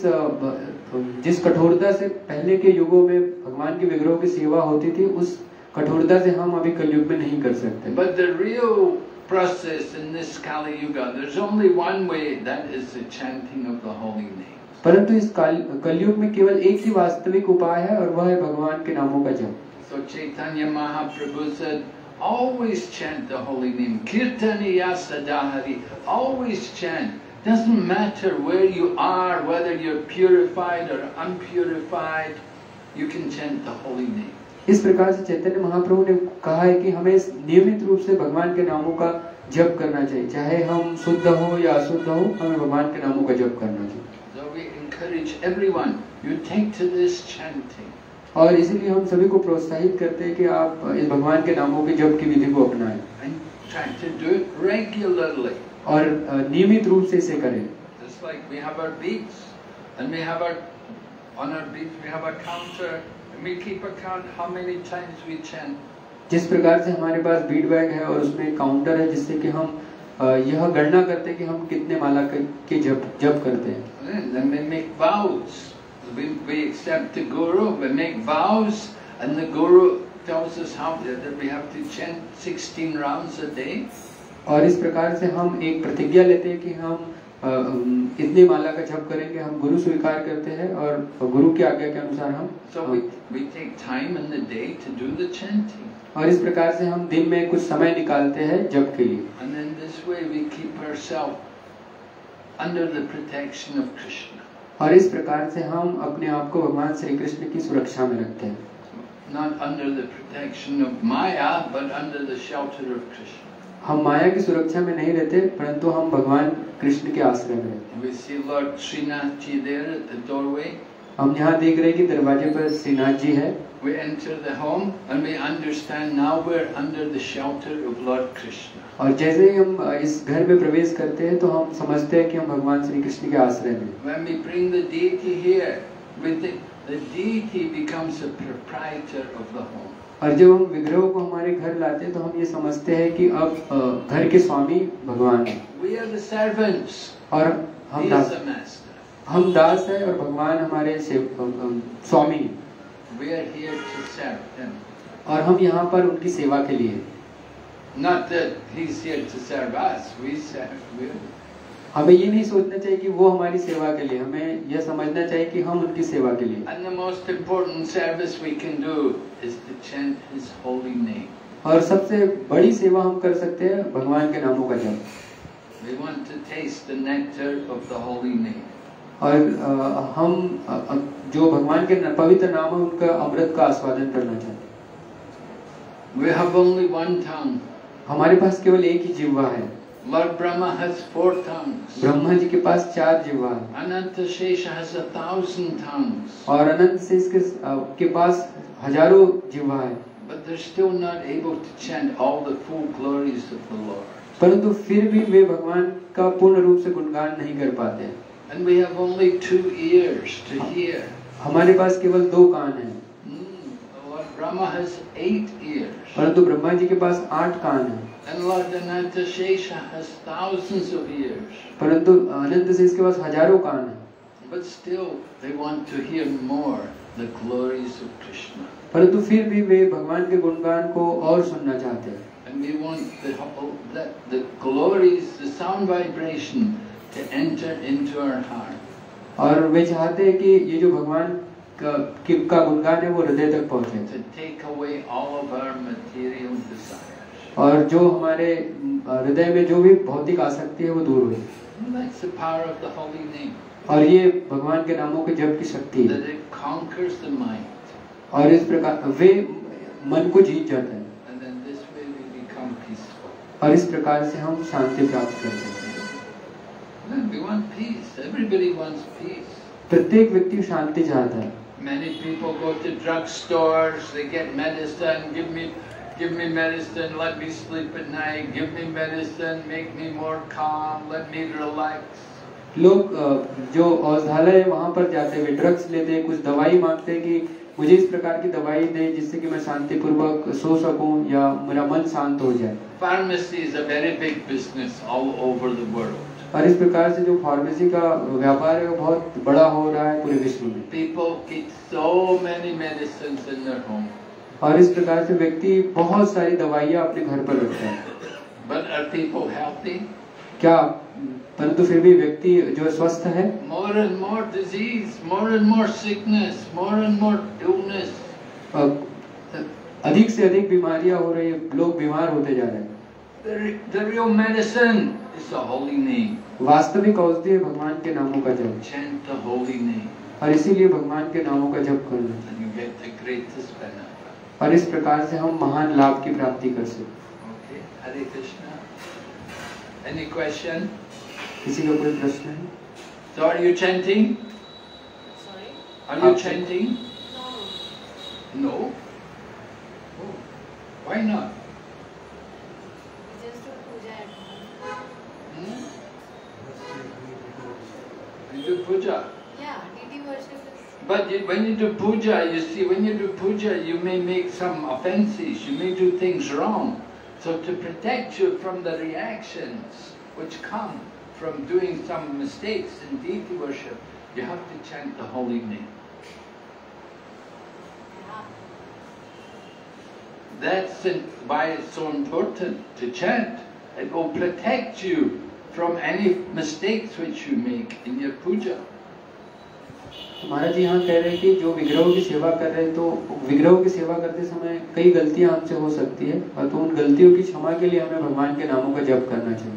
जिस कठोरता से पहले के युगों में भगवान के विग्रहों की सेवा होती थी, उस कठोरता से हम अभी कलयुग में नहीं कर सकते। But the real process in this Kali Yuga, there's only one way, that is the chanting of the holy name. परंतु इस कलयुग में केवल एक ही वास्तविक उपाय है और वह है भगवान के नामों का जप। So Chaitanya Mahaprabhu said, always chant the holy name. Kirtaniya sadahari. Always chant. Doesn't matter where you are, whether you're purified or unpurified, you can chant the holy name. इस प्रकार से चैतन्य महाप्रभु ने कहा है कि हमें नियमित रूप से भगवान के नामों का जप करना चाहिए, चाहे हम शुद्ध हो या अशुद्ध हो, हमें भगवान के नामों का जप करना चाहिए। So we encourage everyone, you take to this chanting. और इसीलिए हम सभी को प्रोत्साहित करते हैं कि आप इस भगवान के नामों के जप की विधि को अपनाएं And try to do it regularly. और नियमित रूप से इसे करें। Just like we have our beads, and we have our on our beads we have a counter, and we keep a count how many times we chant. जिस प्रकार से हमारे पास बीड बैग है और उसमें काउंटर है, जिससे कि हम यह गणना करते हैं कि हम कितने माला के जप जप करते हैं। Then we make vows. We, we accept the Guru, we make vows, and the Guru tells us how that we have to chant sixteen rounds a day. और इस प्रकार से हम एक प्रतिज्ञा लेते हैं कि हम इतनी माला का जप करेंगे, हम गुरु स्वीकार करते हैं और गुरु की आज्ञा के अनुसार हम So we, we take time in the day to do the chanting. और इस प्रकार से हम दिन में कुछ समय निकालते हैं जप के लिए। And in this way we keep ourselves under the protection of Krishna. और इस प्रकार से हम अपने आप को भगवान श्री कृष्ण की सुरक्षा में रखते हैं। Not under the protection of Maya, but under the shelter of Krishna. हम माया की सुरक्षा में नहीं रहते, परंतु हम भगवान कृष्ण के आश्रय में रहते हैं। We see Lord Srinath ji there at the doorway. हम यहाँ देख रहे हैं कि दरवाजे पर श्रीनाथ जी है। We enter the home and we understand now we're under the shelter of Lord Krishna. और जैसे ही हम इस घर में प्रवेश करते हैं तो हम समझते हैं कि हम भगवान श्री कृष्ण के आश्रय में। When we bring the deity here, we think the deity becomes the proprietor of the home. और जब हम विग्रहों को हमारे घर लाते हैं तो हम ये समझते हैं कि अब घर के स्वामी भगवान हैं। We are the servants. और हम दास, हम दास हैं और भगवान हमारे स्वामी हैं। We are here to serve him. और हम यहाँ पर उनकी सेवा के लिए। Not that he's here to serve us. We serve. We... हमें ये नहीं सोचना चाहिए कि वो हमारी सेवा के लिए, हमें यह समझना चाहिए कि हम उनकी सेवा के लिए। And the most important service we can do is to chant his holy name. और सबसे बड़ी सेवा हम कर सकते हैं भगवान के नामों का जप। We want to taste the nectar of the holy name. और आ, हम आ, जो भगवान के पवित्र नाम है उनका अमृत का आस्वादन करना चाहते हैं। We have only one tongue. हमारे पास केवल एक ही जिह्वा है। Lord Brahma has four tongues. Brahma ji के पास चार जिह्वा है। Ananta Shesha has a thousand tongues. और अनंत शेष के, के पास हजारों जिह्वा है। But they're still not able to chant all the full glories of the Lord. परंतु फिर भी वे भगवान का पूर्ण रूप से गुणगान नहीं कर पाते। And we have only two ears to hear. हमारे पास केवल दो कान हैं। Mm. Lord Brahma has eight ears. परंतु ब्रह्मा जी के पास आठ कान हैं। And Lord Ananta Shesha has thousands of ears. परंतु अनंत शेष के पास हजारों कान हैं। But still they want to hear more the glories of Krishna. परंतु फिर भी वे भगवान के गुणगान को और सुनना चाहते हैं। And we want the, the, the glories, the sound vibration to enter into our heart. और वे चाहते हैं कि ये जो भगवान का, का गुणगान है वो हृदय तक पहुँचे। To take away all of our material desires. और जो हमारे हृदय में जो भी भौतिक आसक्ति है वो दूर हुई। That's the power of the holy name. और ये भगवान के नामों के जप की शक्ति है। That it conquers the mind. और इस प्रकार वे मन को जीत जाते हैं। और इस प्रकार से हम शांति प्राप्त कर सकते हैं। Then we want peace. Everybody wants peace. प्रत्येक व्यक्ति शांति चाहता है। Many people go to drug stores, they get medicine, give me, give me medicine, let me sleep at night, give me medicine, make me more calm, let me relax. लोग जो औषधालय है वहाँ पर जाते हैं, वे ड्रग्स लेते हैं, कुछ दवाई मांगते हैं कि मुझे इस प्रकार की दवाई दें जिससे कि मैं शांति पूर्वक सो सकूं या मेरा मन शांत हो जाए। Pharmacy is a very big business all over the world. और इस प्रकार से जो फार्मेसी का व्यापार है वो बहुत बड़ा हो रहा है पूरे विश्व में। People keep so many medicines in their home. और इस प्रकार से व्यक्ति बहुत सारी दवाइयाँ अपने घर पर रखता है। But are people healthy? क्या परंतु फिर भी व्यक्ति जो स्वस्थ है, More and more disease, more and more sickness, more and more illness. अधिक से अधिक बीमारियां हो रही है, लोग बीमार होते जा रहे हैं। The, the real medicine is the holy name. वास्तविक औषधि है भगवान के नामों का जप। Chant the holy name. और इसीलिए भगवान के नामों का जप करना। And you get the greatest benefit. और इस प्रकार से हम महान लाभ की प्राप्ति कर सकते। Okay, Hare Krishna. Any question? किसी का कोई प्रश्न है? So are you chanting? Sorry? Are you Absolutely. chanting? No. No. Oh, why not? We just do puja at home. Hmm? You do puja. Yeah, deity worship is. But you, when you do puja, you see, when you do puja, you may make some offenses, you may do things wrong. So to protect you from the reactions which come from doing some mistakes in deity worship, you have to chant the holy name. Yeah. That's why it's so important to chant. It will protect you from any mistakes which you make in your puja. महाराज जी यहाँ कह रहे हैं कि जो विग्रहों की सेवा कर रहे हैं तो विग्रहों की सेवा करते समय कई गलतियां हमसे हो सकती है, और तो उन गलतियों की क्षमा के लिए हमें भगवान के नामों का जप करना चाहिए।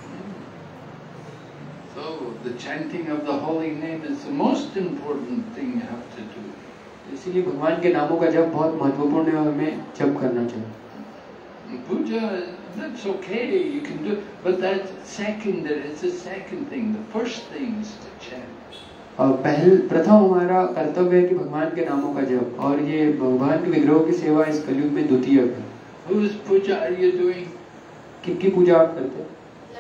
So the chanting of the holy name is the most important thing you have to do. इसीलिए भगवान के नामों का जप बहुत महत्वपूर्ण है और हमें जप करना चाहिए। Puja, that's okay, you can do, but that's secondary, it's the second thing. The first thing is to chant. और पहल प्रथम हमारा कर्तव्य है कि भगवान के नामों का जप, और ये भगवान के विग्रहों की सेवा इस कलयुग में द्वितीय है। Whose puja are you doing? किनकी पूजा आप करते हैं?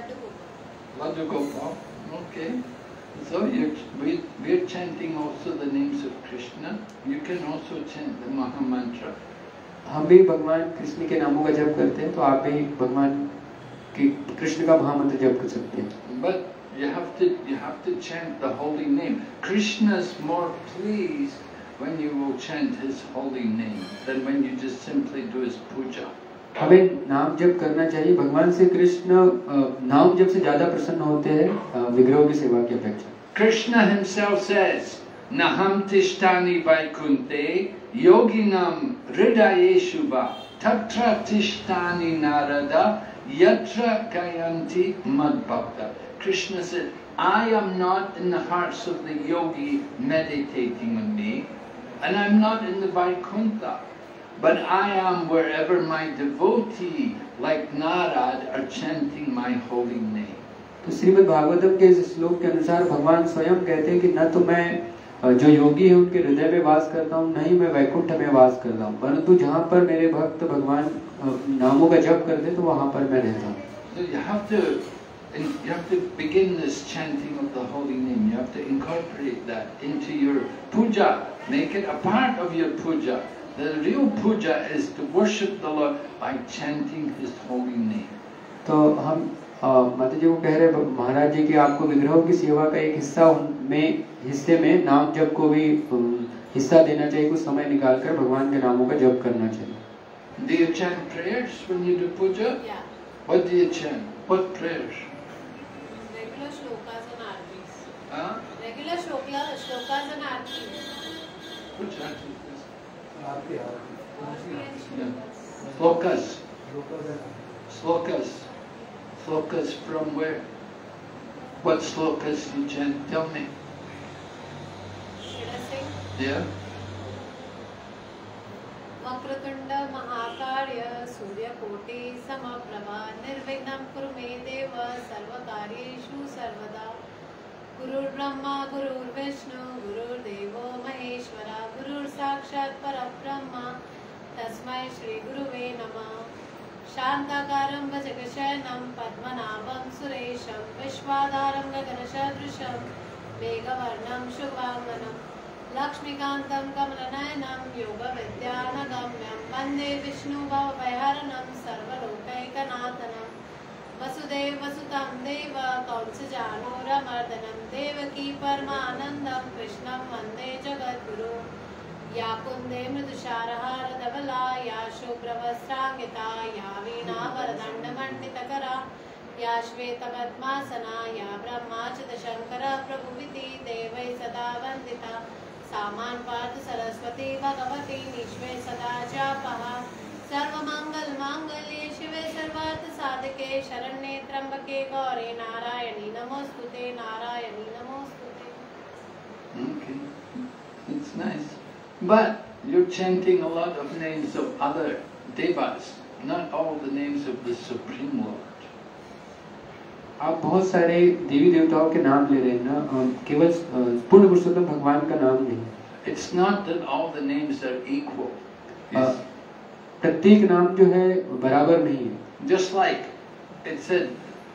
Laddu Gopal. Laddu Gopal. Okay. So you're, we, we're chanting also the names of Krishna. You can also chant the Maha Mantra. हम भी भगवान कृष्ण के नामों का जप करते हैं, तो आप भी भगवान की कृष्ण का महामंत्र जप कर सकते हैं। But you have to you have to chant the holy name. Krishna is more pleased when you will chant his holy name than when you just simply do his puja. हमें नाम जप करना चाहिए। भगवान से कृष्ण नाम जप से ज्यादा प्रसन्न होते हैं विग्रहों की सेवा की अपेक्षा। Krishna himself says, Naham tishtani vaikunte yoginam hridayeshu va tatra tishtani narada yatra gayanti madbhakta. Krishna said, I am not in the hearts of the yogi meditating on me, and I'm not in the Vaikuntha, but I am wherever my devotee like Narad are chanting my holy name. तो श्रीमद् भागवतम के इस श्लोक के अनुसार भगवान स्वयं कहते हैं कि न तो मैं जो योगी है उनके हृदय में वास करता हूँ, न ही मैं वैकुंठ में वास करता हूँ, परंतु जहाँ पर मेरे भक्त भगवान नामों का जप करते तो वहाँ पर मैं रहता हूँ। So you have to, you have to begin this chanting of the holy name. You have to incorporate that into your puja. Make it a part of your puja. The real puja is to worship the Lord by chanting His holy name. तो हम माता जी को कह रहे महाराज जी कि आपको विग्रहों की सेवा का एक हिस्सा में हिस्से में नाम जप को भी हिस्सा देना चाहिए, कुछ समय निकालकर भगवान के नामों का जप करना चाहिए। Do you chant prayers when you do puja? Yeah. What do you chant? What prayers? Regular shlokas and artis. Huh? Regular shloka, shlokas and artis. Which art is this? Arti and Yeah. shlokas. Slokas. Slokas. Slokas from where? What slokas you chant? Tell me. Should I sing? Yeah? Vakratunda महाकाय सूर्यकोटि समप्रभा निर्विघ्नं कुरु मे देव सर्वकार्येषु सर्वदा। गुरुर्ब्रह्मा गुरुर्विष्णु गुरुर्देवो महेश्वरा गुरुर्साक्षात् परब्रह्म तस्मै श्री गुरुवे नमः। शान्ताकारं भुजगशयनं पद्मनाभं सुरेशं विश्वाधारं गगनसदृशं मेघवर्णं शुभांगनं लक्ष्मीकान्तं कमलनयनं योगविद्यानगम्यं वन्दे विष्णुभवभयहरणं सर्वलोकैकनाथनं। वसुदेव वसुतं देव कंसचाणूरमर्दनं देवकी परमानन्दं कृष्णं वन्दे जगद्गुरु। या कुन्दे मृदुषारहारधवला या शुभ्रवस्त्राङ्गिता या वीणावरदण्डमण्डितकरा या श्वेतपद्मासना या ब्रह्माच्युतशङ्कर प्रभुविति देवै सदा वन्दिता। सामान् पार्थ सरस्वती भगवती विश्वे सदा चापः। सर्वमङ्गलमाङ्गल्ये शिवे सर्वार्थसाधके शरण्ये त्र्यम्बके गौरी नारायणी नमोस्तुते नारायणी नमोस्तुते। Okay, it's nice. But you're chanting a lot of names of other devas, not all the names of the Supreme Lord. आप बहुत सारे देवी देवताओं के नाम ले रहे हैं ना, केवल पूर्ण पुरुषोत्तम भगवान का नाम नहीं। It's not that all the names are equal. It's प्रत्येक नाम जो है बराबर नहीं है। just like it said,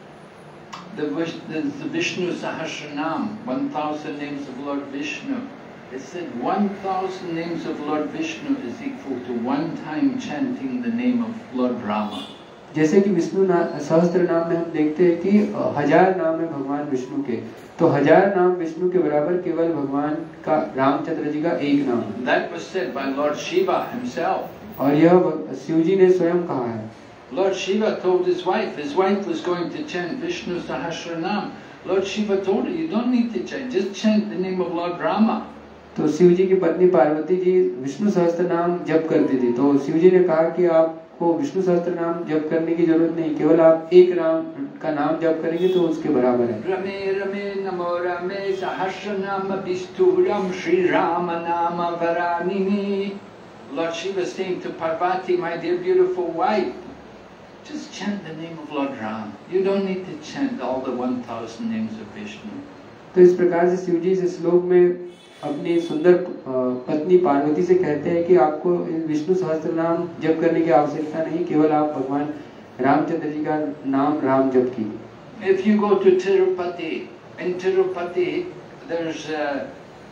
the, the, the Vishnu Sahasranam, one thousand names of Lord Vishnu. It said one thousand names of Lord Vishnu is equal to one time chanting the name of Lord Rama. जैसे कि विष्णु सहस्त्र नाम में हम देखते हैं कि हजार नाम है भगवान विष्णु के, तो हजार नाम विष्णु के बराबर केवल भगवान का रामचंद्र जी का एक नाम है। That was said by Lord Shiva himself. और यह शिव जी ने स्वयं कहा है। Lord Shiva told his wife, his wife was going to chant Vishnu Sahasranam. Lord Shiva told her, you don't need to chant, just chant the name of Lord Rama. तो शिव जी की पत्नी पार्वती जी विष्णु सहस्त्र नाम जप करती थी, तो शिव जी ने कहा कि आपको विष्णु सहस्त्र नाम जप करने की जरूरत नहीं, केवल आप एक राम का नाम जप करेंगे तो उसके बराबर है। रमे रमे नमो रमे सहस्रनाम विष्णुरम श्री राम नाम वरानिनी। Lord Shiva saying to Parvati, my dear beautiful wife, just chant the name of Lord Ram. You don't need to chant all the one thousand names of Vishnu. तो इस प्रकार से शिव जी इस श्लोक में अपनी सुंदर पत्नी पार्वती से कहते हैं कि आपको विष्णु सहस्त्र नाम जप करने की आवश्यकता नहीं, केवल आप भगवान रामचंद्र जी का नाम राम जप कीजिए। If you go to Tirupati, in Tirupati there's a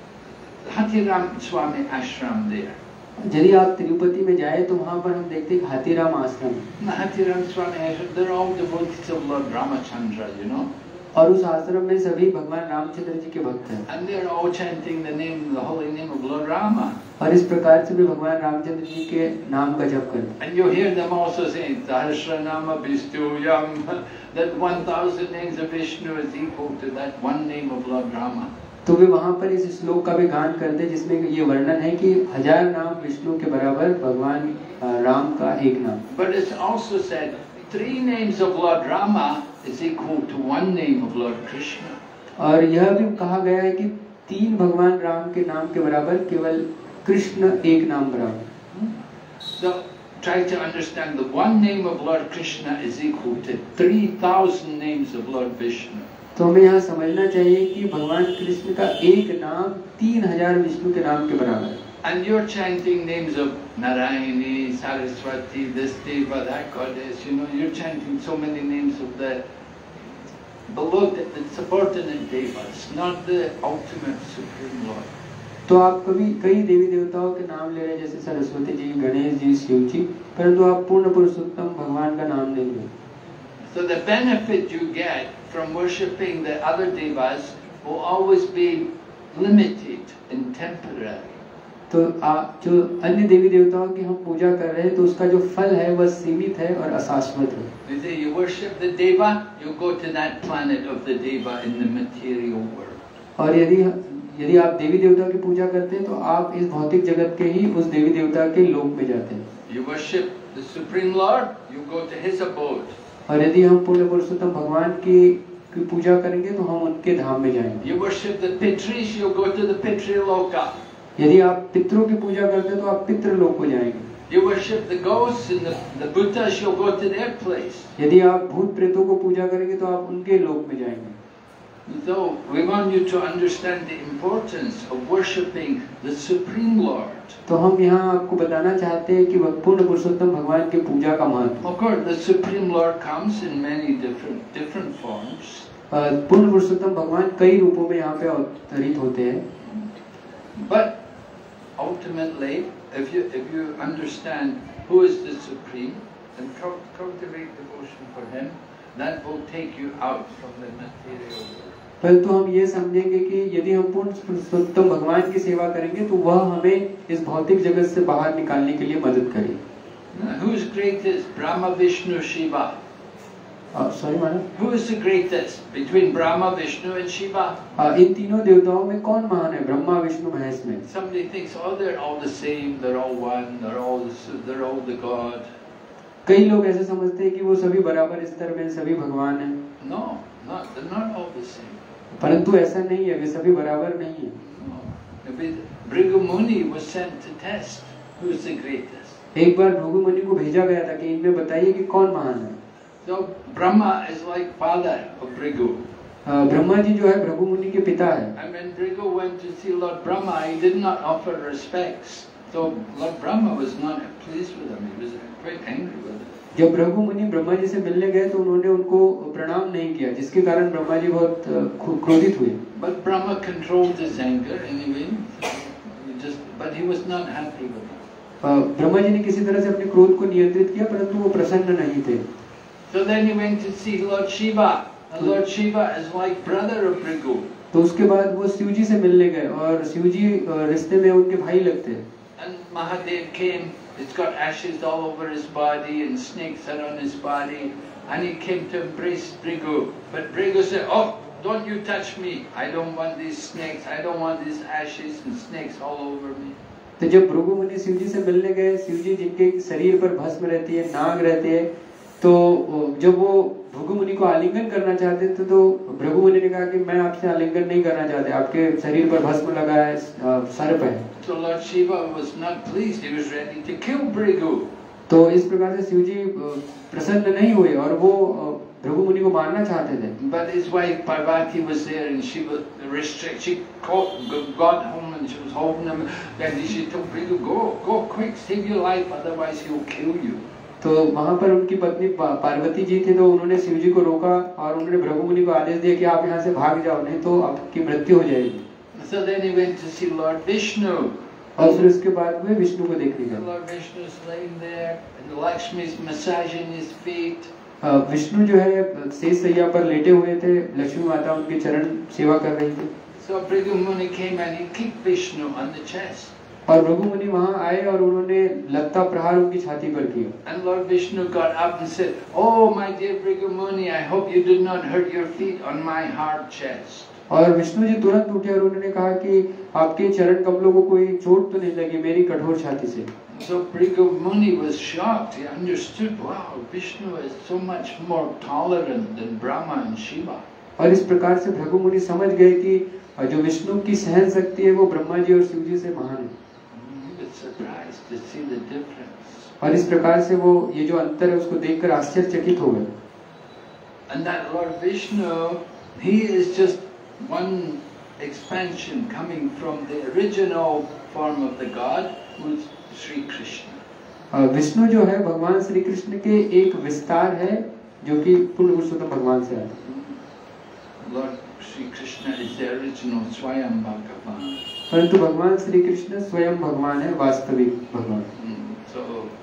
Hathiram Swami ashram there. यदि आप तिरुपति में जाए तो वहाँ पर हम देखते हैं हाथीराम आश्रम। Hathiram Swami ashram, they're all devotees of Lord Ramachandra, you know. और उस आश्रम में सभी भगवान रामचंद्र जी के भक्त हैं। And they're all chanting the name, the holy name of Lord Rama. और इस प्रकार से भी भगवान रामचंद्र जी के नाम का जप करते हैं। And you hear them also saying Sahasranama Vishnuyam, that one thousand names of Vishnu is equal to that one name of Lord Rama. तो वे वहाँ पर इस श्लोक का भी गान करते हैं जिसमें ये वर्णन है कि हजार नाम विष्णु के बराबर भगवान राम का एक नाम। But it's also said three names of Lord Rama is equal to one name of Lord Krishna. और यह भी कहा गया है कि तीन भगवान राम के नाम के बराबर केवल कृष्ण एक नाम बराबर। So try to understand, the one name of Lord Krishna is equal to three thousand names of Lord Vishnu. तो हमें यहाँ समझना चाहिए कि भगवान कृष्ण का एक नाम तीन हजार विष्णु के नाम के बराबर है। And you're chanting names of Narayani, Saraswati, this deva, that goddess, you know, you're chanting so many names of the below, the, the subordinate devas, not the ultimate Supreme Lord. तो आप कभी कई देवी देवताओं के नाम ले रहे हैं जैसे सरस्वती जी, गणेश जी, शिव जी, परंतु आप पूर्ण पुरुषोत्तम भगवान का नाम नहीं ले। So the benefit you get from worshipping the other devas will always be limited and temporary. तो आप जो अन्य देवी देवताओं की हम पूजा कर रहे हैं तो उसका जो फल है वह सीमित है और अशाश्वत है। If you worship the deva, you go to that planet of the deva in the material world. और यदि यदि आप देवी देवता की पूजा करते हैं तो आप इस भौतिक जगत के ही उस देवी देवता के लोक में जाते हैं। You worship the Supreme Lord, you go to His abode. और यदि हम पूर्ण पुरुषोत्तम भगवान की की पूजा करेंगे तो हम उनके धाम में जाएंगे। You worship the Pitris, you go to the Pitriloka. यदि आप पितरों की पूजा करते हैं तो आप पितृलोक को जाएंगे। You worship the ghosts and the, the Bhuttas, you'll go to their place. यदि आप भूत प्रेतों को पूजा करेंगे तो आप उनके लोक में जाएंगे. So we want you to understand the importance of worshipping the Supreme Lord. तो हम यहाँ आपको बताना चाहते हैं कि पूर्ण पुरुषोत्तम भगवान के पूजा का महत्व. Of course, the Supreme Lord comes in many different different forms. पूर्ण पुरुषोत्तम भगवान कई रूपों में यहाँ पे अवतरित होते हैं. But ultimately, if you if you understand who is the Supreme and cultivate devotion for Him, that will take you out from the material world. परंतु हम ये समझेंगे कि यदि हम पूर्ण पुरुषोत्तम भगवान की सेवा करेंगे तो वह हमें इस भौतिक जगत से बाहर निकालने के लिए मदद करेगी. Who is greatest? Brahma, Vishnu, Shiva. Sorry madam. Who is the greatest between Brahma, Vishnu, and Shiva? इन तीनों देवताओं में कौन महान है ब्रह्मा विष्णु महेश में? Somebody thinks, oh, they're all the same, they're all one, they're all the, they're all the God. कई लोग ऐसे समझते हैं कि वो सभी बराबर स्तर में सभी भगवान हैं. No, not they're not all the same. परंतु ऐसा नहीं है, वे सभी बराबर नहीं है. No. Bhrigu Muni was sent to test who is the greatest. एक बार भृगु मुनि को भेजा गया था कि इनमें बताइए कि कौन महान है. So Brahma is like father of Bhrigu. Brahma ji जो है भृगु मुनि के पिता है. And when Bhrigu went to see Lord Brahma, he did not offer respects. So Lord Brahma was not pleased with him. He was quite angry with him. जब भृगु मुनि ब्रह्मा जी से मिलने गए तो उन्होंने उनको प्रणाम नहीं किया, जिसके कारण ब्रह्मा जी बहुत क्रोधित हुए. But Brahma controlled his anger anyway. Just, but he was not happy with him. Brahma ji ने किसी तरह से अपने क्रोध को नियंत्रित किया, परंतु वो प्रसन्न नहीं थे. So then he went to see Lord Shiva. And Lord Shiva is like brother of Bhrigu. तो उसके बाद वो शिव जी से मिलने गए और शिव जी रिश्ते में उनके भाई लगते हैं. And Mahadev came. He's got ashes all over his body and snakes are on his body. And he came to embrace Bhrigu. But Bhrigu said, oh, don't you touch me. I don't want these snakes. I don't want these ashes and snakes all over me. तो जब भृगु मुनि शिव जी से मिलने गए, शिव जी जिनके शरीर पर भस्म रहती है, नाग रहते हैं, तो जब वो भृगु मुनि को आलिंगन करना चाहते थे तो भृगु मुनि ने कहा कि मैं आपसे आलिंगन नहीं करना चाहते, आपके शरीर पर भस्म लगा है, सर्प है. So Lord Shiva was not pleased. He was ready to kill Bhrigu. तो इस प्रकार से शिव जी प्रसन्न नहीं हुए और वो भृगु मुनि को मारना चाहते थे. But his wife Parvati was there and she was restricted. She called, got home and she was holding him. Then she told Bhrigu, go, go quick, save your life, otherwise he will kill you. तो वहाँ पर उनकी पत्नी पार्वती जी थी, तो उन्होंने शिव जी को रोका और उन्होंने भृगु मुनि को आदेश दिया कि आप यहाँ से भाग जाओ, नहीं तो आपकी मृत्यु हो जाएगी. So then he went to see Lord Vishnu. और फिर उसके बाद वे विष्णु को देखने गए. Lord Vishnu is laying there and Lakshmi is massaging his feet. Vishnu जो है शेष शैया पर लेटे हुए थे, लक्ष्मी माता उनके चरण सेवा कर रही थी. So Bhrigu Muni came and he kicked Vishnu on the chest. और भृगु मुनि वहाँ आए और उन्होंने लत्ता प्रहार उनकी छाती पर किया. And Lord Vishnu got up and said, "Oh my dear Bhrigu Muni, I hope you did not hurt your feet on my hard chest." और विष्णु जी तुरंत उठे और उन्होंने कहा कि आपके चरण कमलों को कोई चोट तो नहीं लगी मेरी कठोर छाती से. So Bhrigu Muni was shocked. He understood, wow, Vishnu is so much more tolerant than Brahma and Shiva. और इस प्रकार से भृगु मुनि समझ गए कि जो विष्णु की सहन शक्ति है वो ब्रह्मा जी और शिव जी से महान है. Surprised to see the difference. और इस प्रकार से वो ये जो अंतर है उसको देखकर आश्चर्यचकित हो गए. And that Lord Vishnu, he is just one expansion coming from the original form of the God, who is Sri Krishna. Vishnu जो है भगवान श्री कृष्ण के एक विस्तार है जो कि पूर्ण पुरुषोत्तम भगवान से आता है. Lord Sri Krishna is the original Swayam Bhagavan. परंतु भगवान श्री कृष्ण स्वयं भगवान है, वास्तविक भगवान. So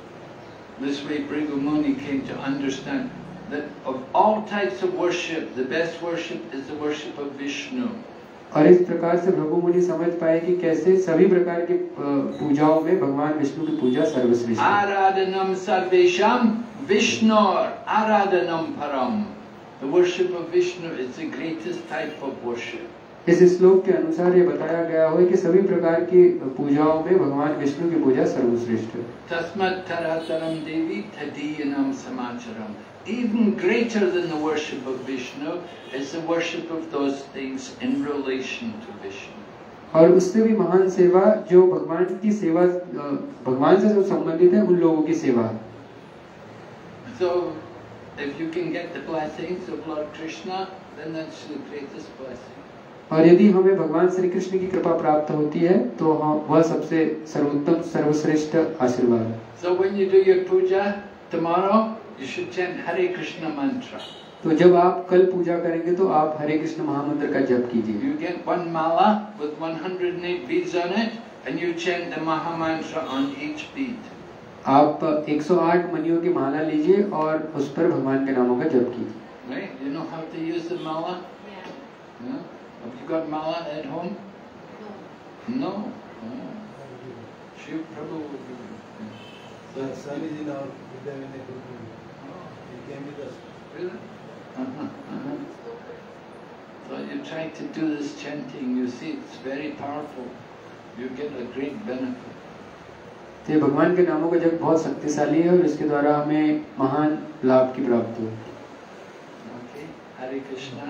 this way Bhrigu Muni came to understand that of all types of worship, the best worship is the worship of Vishnu. और इस प्रकार से भृगु मुनि समझ पाए कि कैसे सभी प्रकार की पूजाओं में भगवान विष्णु की पूजा सर्वश्रेष्ठ है. Aradhanam sarvesham Vishnur Aradhanam param. The worship of Vishnu is the greatest type of worship. इस श्लोक के अनुसार ये बताया गया है कि सभी प्रकार की पूजाओं में भगवान विष्णु की पूजा सर्वश्रेष्ठ है. Tasmat tarataram devi tadiyanam samacharam. Even greater than the worship of Vishnu is the worship of those things in relation to Vishnu. और उससे भी महान सेवा जो भगवान की सेवा, भगवान से जो संबंधित है उन लोगों की सेवा। So if you can get the blessings of Lord Krishna, then that's the greatest blessing. और यदि हमें भगवान श्री कृष्ण की कृपा प्राप्त होती है तो हम वह सबसे सर्वोत्तम सर्वश्रेष्ठ आशीर्वाद है। So when you do your puja tomorrow, you should chant Hare Krishna mantra. तो जब आप कल पूजा करेंगे तो आप हरे कृष्ण महामंत्र का जप कीजिए। You get one mala with one hundred eight beads on it, and you chant the Maha Mantra on each bead. आप एक सौ आठ मणियों की माला लीजिए और उस पर भगवान के नामों का जप कीजिए। Right? You know how to use the mala? Yeah. Yeah? Have you got mala at home? No. No. Oh. Shiv Prabhu will give you. Sir, sir is in our Vidyavinay group. He came with us. Really? Uh-huh, uh-huh. So you try to do this chanting, you see it's very powerful. You get a great benefit. तो भगवान के नामों का जप बहुत शक्तिशाली है और इसके द्वारा हमें महान लाभ की प्राप्ति होती है। Okay, Hare Krishna.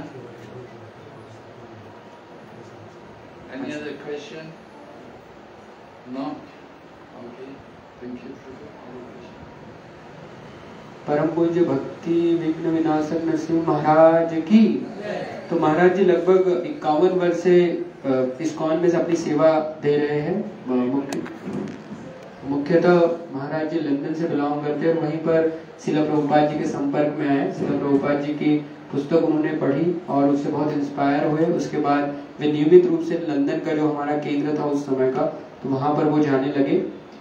Any other question? No? Okay, thank you. Hare Krishna. परम पूज्य भक्ति विघ्न विनाशक नरसिंह महाराज की। तो महाराज जी लगभग इक्यावन वर्ष से इस्कॉन में से अपनी सेवा दे रहे हैं। मुख्य मुख्यतः महाराज जी लंदन से बिलोंग करते हैं और वहीं पर शिला प्रभुपाद जी के संपर्क में आए। शिला प्रभुपाद जी की पुस्तक उन्होंने पढ़ी और उससे बहुत इंस्पायर हुए। उसके बाद वे नियमित रूप से लंदन का जो हमारा केंद्र था उस समय का, तो वहां पर वो जाने लगे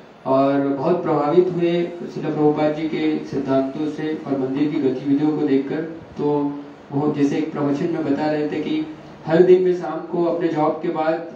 और बहुत प्रभावित हुए शिला प्रभुपाद जी के सिद्धांतों से और मंदिर की गतिविधियों को देखकर। तो वो जैसे एक प्रवचन में बता रहे थे कि हर दिन में शाम को अपने जॉब के बाद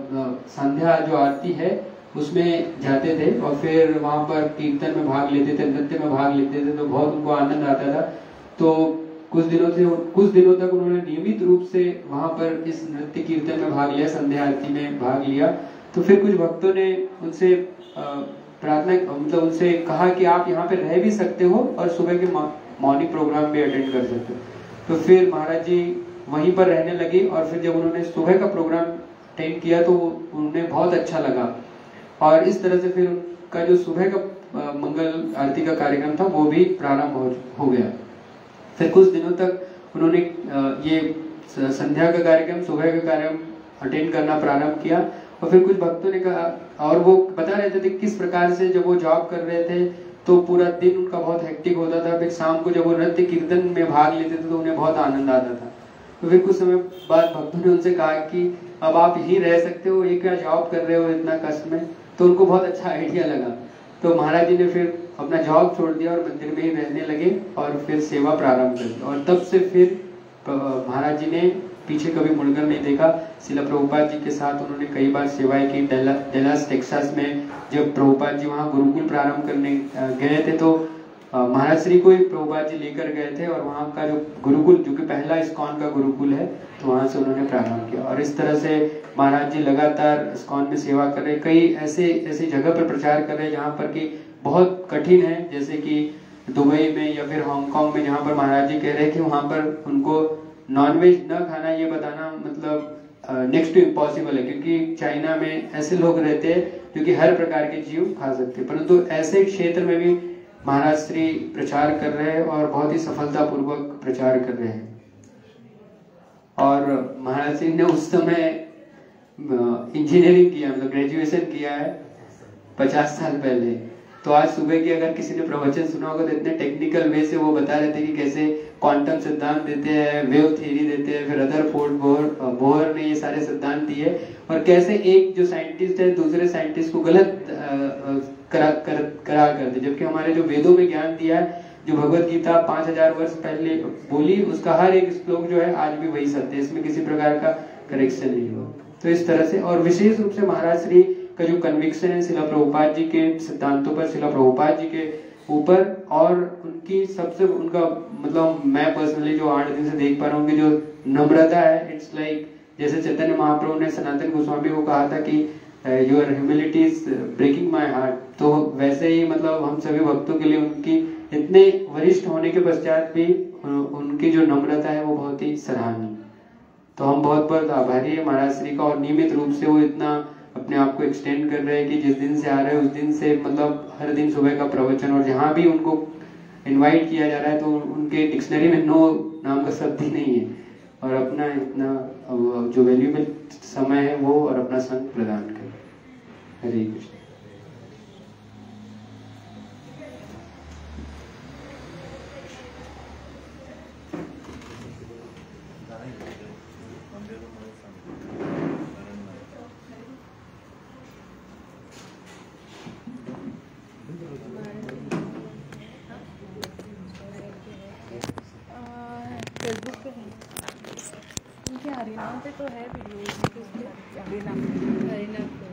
संध्या जो आरती है उसमें जाते थे और फिर वहां पर कीर्तन में भाग लेते थे, नृत्य में भाग लेते थे, तो बहुत उनको आनंद आता था। तो कुछ दिनों से कुछ दिनों तक उन्होंने नियमित रूप से वहां पर इस नृत्य कीर्तन में भाग लिया, संध्या आरती में भाग लिया। तो फिर कुछ भक्तों ने उनसे प्रार्थना मतलब उनसे कहा कि आप यहाँ पे रह भी सकते हो और सुबह के मॉर्निंग प्रोग्राम भी अटेंड कर सकते हो। तो फिर महाराज जी वहीं पर रहने लगे और फिर जब उन्होंने सुबह का प्रोग्राम अटेंड किया तो उन्हें बहुत अच्छा लगा और इस तरह से फिर उनका जो सुबह का मंगल आरती का कार्यक्रम था वो भी प्रारंभ हो, हो गया। फिर कुछ दिनों तक उन्होंने ये संध्या का कार्यक्रम, सुबह का कार्यक्रम अटेंड करना प्रारंभ किया और फिर कुछ भक्तों ने कहा और वो बता रहे थे किस प्रकार से जब वो जॉब कर रहे थे तो पूरा दिन उनका बहुत हेक्टिक होता था। फिर शाम को जब वो नृत्य कीर्तन में भाग लेते थे तो उन्हें बहुत आनंद आता था। तो फिर कुछ समय बाद भक्तों ने उनसे कहा कि अब आप यहीं रह सकते हो, ये क्या जॉब कर रहे हो इतना कष्ट में। तो उनको बहुत अच्छा आइडिया लगा। तो महाराज जी ने फिर अपना जॉब छोड़ दिया और मंदिर में ही रहने लगे और फिर सेवा प्रारंभ कर दी और तब से फिर महाराज जी ने पीछे कभी मुड़कर नहीं देखा। शिला प्रभुपाद जी के साथ उन्होंने कई बार सेवाएं की। डेलास टेक्सास में जब प्रभुपाद जी वहाँ गुरुकुल प्रारंभ करने गए थे तो महाराज श्री को ही प्रभुपाद जी लेकर गए थे और वहाँ का जो गुरुकुल जो कि पहला इस्कॉन का गुरुकुल है तो वहाँ से उन्होंने प्रारंभ किया और इस तरह से महाराज जी लगातार इस्कॉन में सेवा कर रहे। कई ऐसे ऐसी जगह पर प्रचार कर रहे जहाँ पर कि बहुत कठिन है, जैसे कि दुबई में या फिर हांगकांग में, जहाँ पर महाराज जी कह रहे कि वहाँ पर उनको नॉनवेज न खाना ये बताना मतलब नेक्स्ट टू इम्पॉसिबल है, क्योंकि चाइना में ऐसे लोग रहते हैं जो कि हर प्रकार के जीव खा सकते हैं, परंतु ऐसे क्षेत्र में भी महाराज श्री प्रचार कर रहे हैं और बहुत ही सफलतापूर्वक प्रचार कर रहे हैं। और महाराज श्री ने उस समय इंजीनियरिंग किया, मतलब ग्रेजुएशन किया है पचास साल पहले। तो आज सुबह की अगर किसी ने प्रवचन सुना होगा तो इतने टेक्निकल वे से वो बता रहे थे कि कैसे क्वांटम सिद्धांत देते हैं, वेव थ्योरी देते हैं, फिर रदरफोर्ड बोहर बोहर ने ये सारे सिद्धांत दिए और कैसे एक जो साइंटिस्ट है दूसरे साइंटिस्ट को गलत करा कर, करा कर दे, जबकि हमारे जो वेदों में ज्ञान दिया है, जो भगवत गीता पांच हजार वर्ष पहले बोली, उसका हर एक श्लोक जो है आज भी वही सत्य है, इसमें किसी प्रकार का करेक्शन नहीं हुआ। तो इस तरह से और विशेष रूप से महाराज श्री का जो कन्विक्शन है शिला प्रभुपाद जी के सिद्धांतों पर, शिला प्रभुपाद जी के ऊपर और उनकी सबसे उनका मतलब मैं पर्सनली जो आठ दिन से देख पा रहा हूँ कि जो नम्रता है, इट्स लाइक जैसे चैतन्य महाप्रभु ने सनातन गोस्वामी को कहा था कि your humility is breaking my heart, तो वैसे ही मतलब हम सभी भक्तों के लिए उनकी इतने वरिष्ठ होने के पश्चात भी उनकी जो नम्रता है वो बहुत ही सराहनीय। तो हम बहुत बहुत आभारी है महाराज श्री का, और नियमित रूप से वो इतना अपने आप को एक्सटेंड कर रहे हैं कि जिस दिन से आ रहे हैं उस दिन से मतलब हर दिन सुबह का प्रवचन, और जहाँ भी उनको इनवाइट किया जा रहा है तो उनके डिक्शनरी में नो नाम का शब्द ही नहीं है, और अपना इतना जो वैल्यूएबल समय है वो और अपना संग प्रदान कर। हरे कृष्ण। फेसबुक पे है उनके हरिनाम पे तो है वीडियो, हरिनाम हरिनाम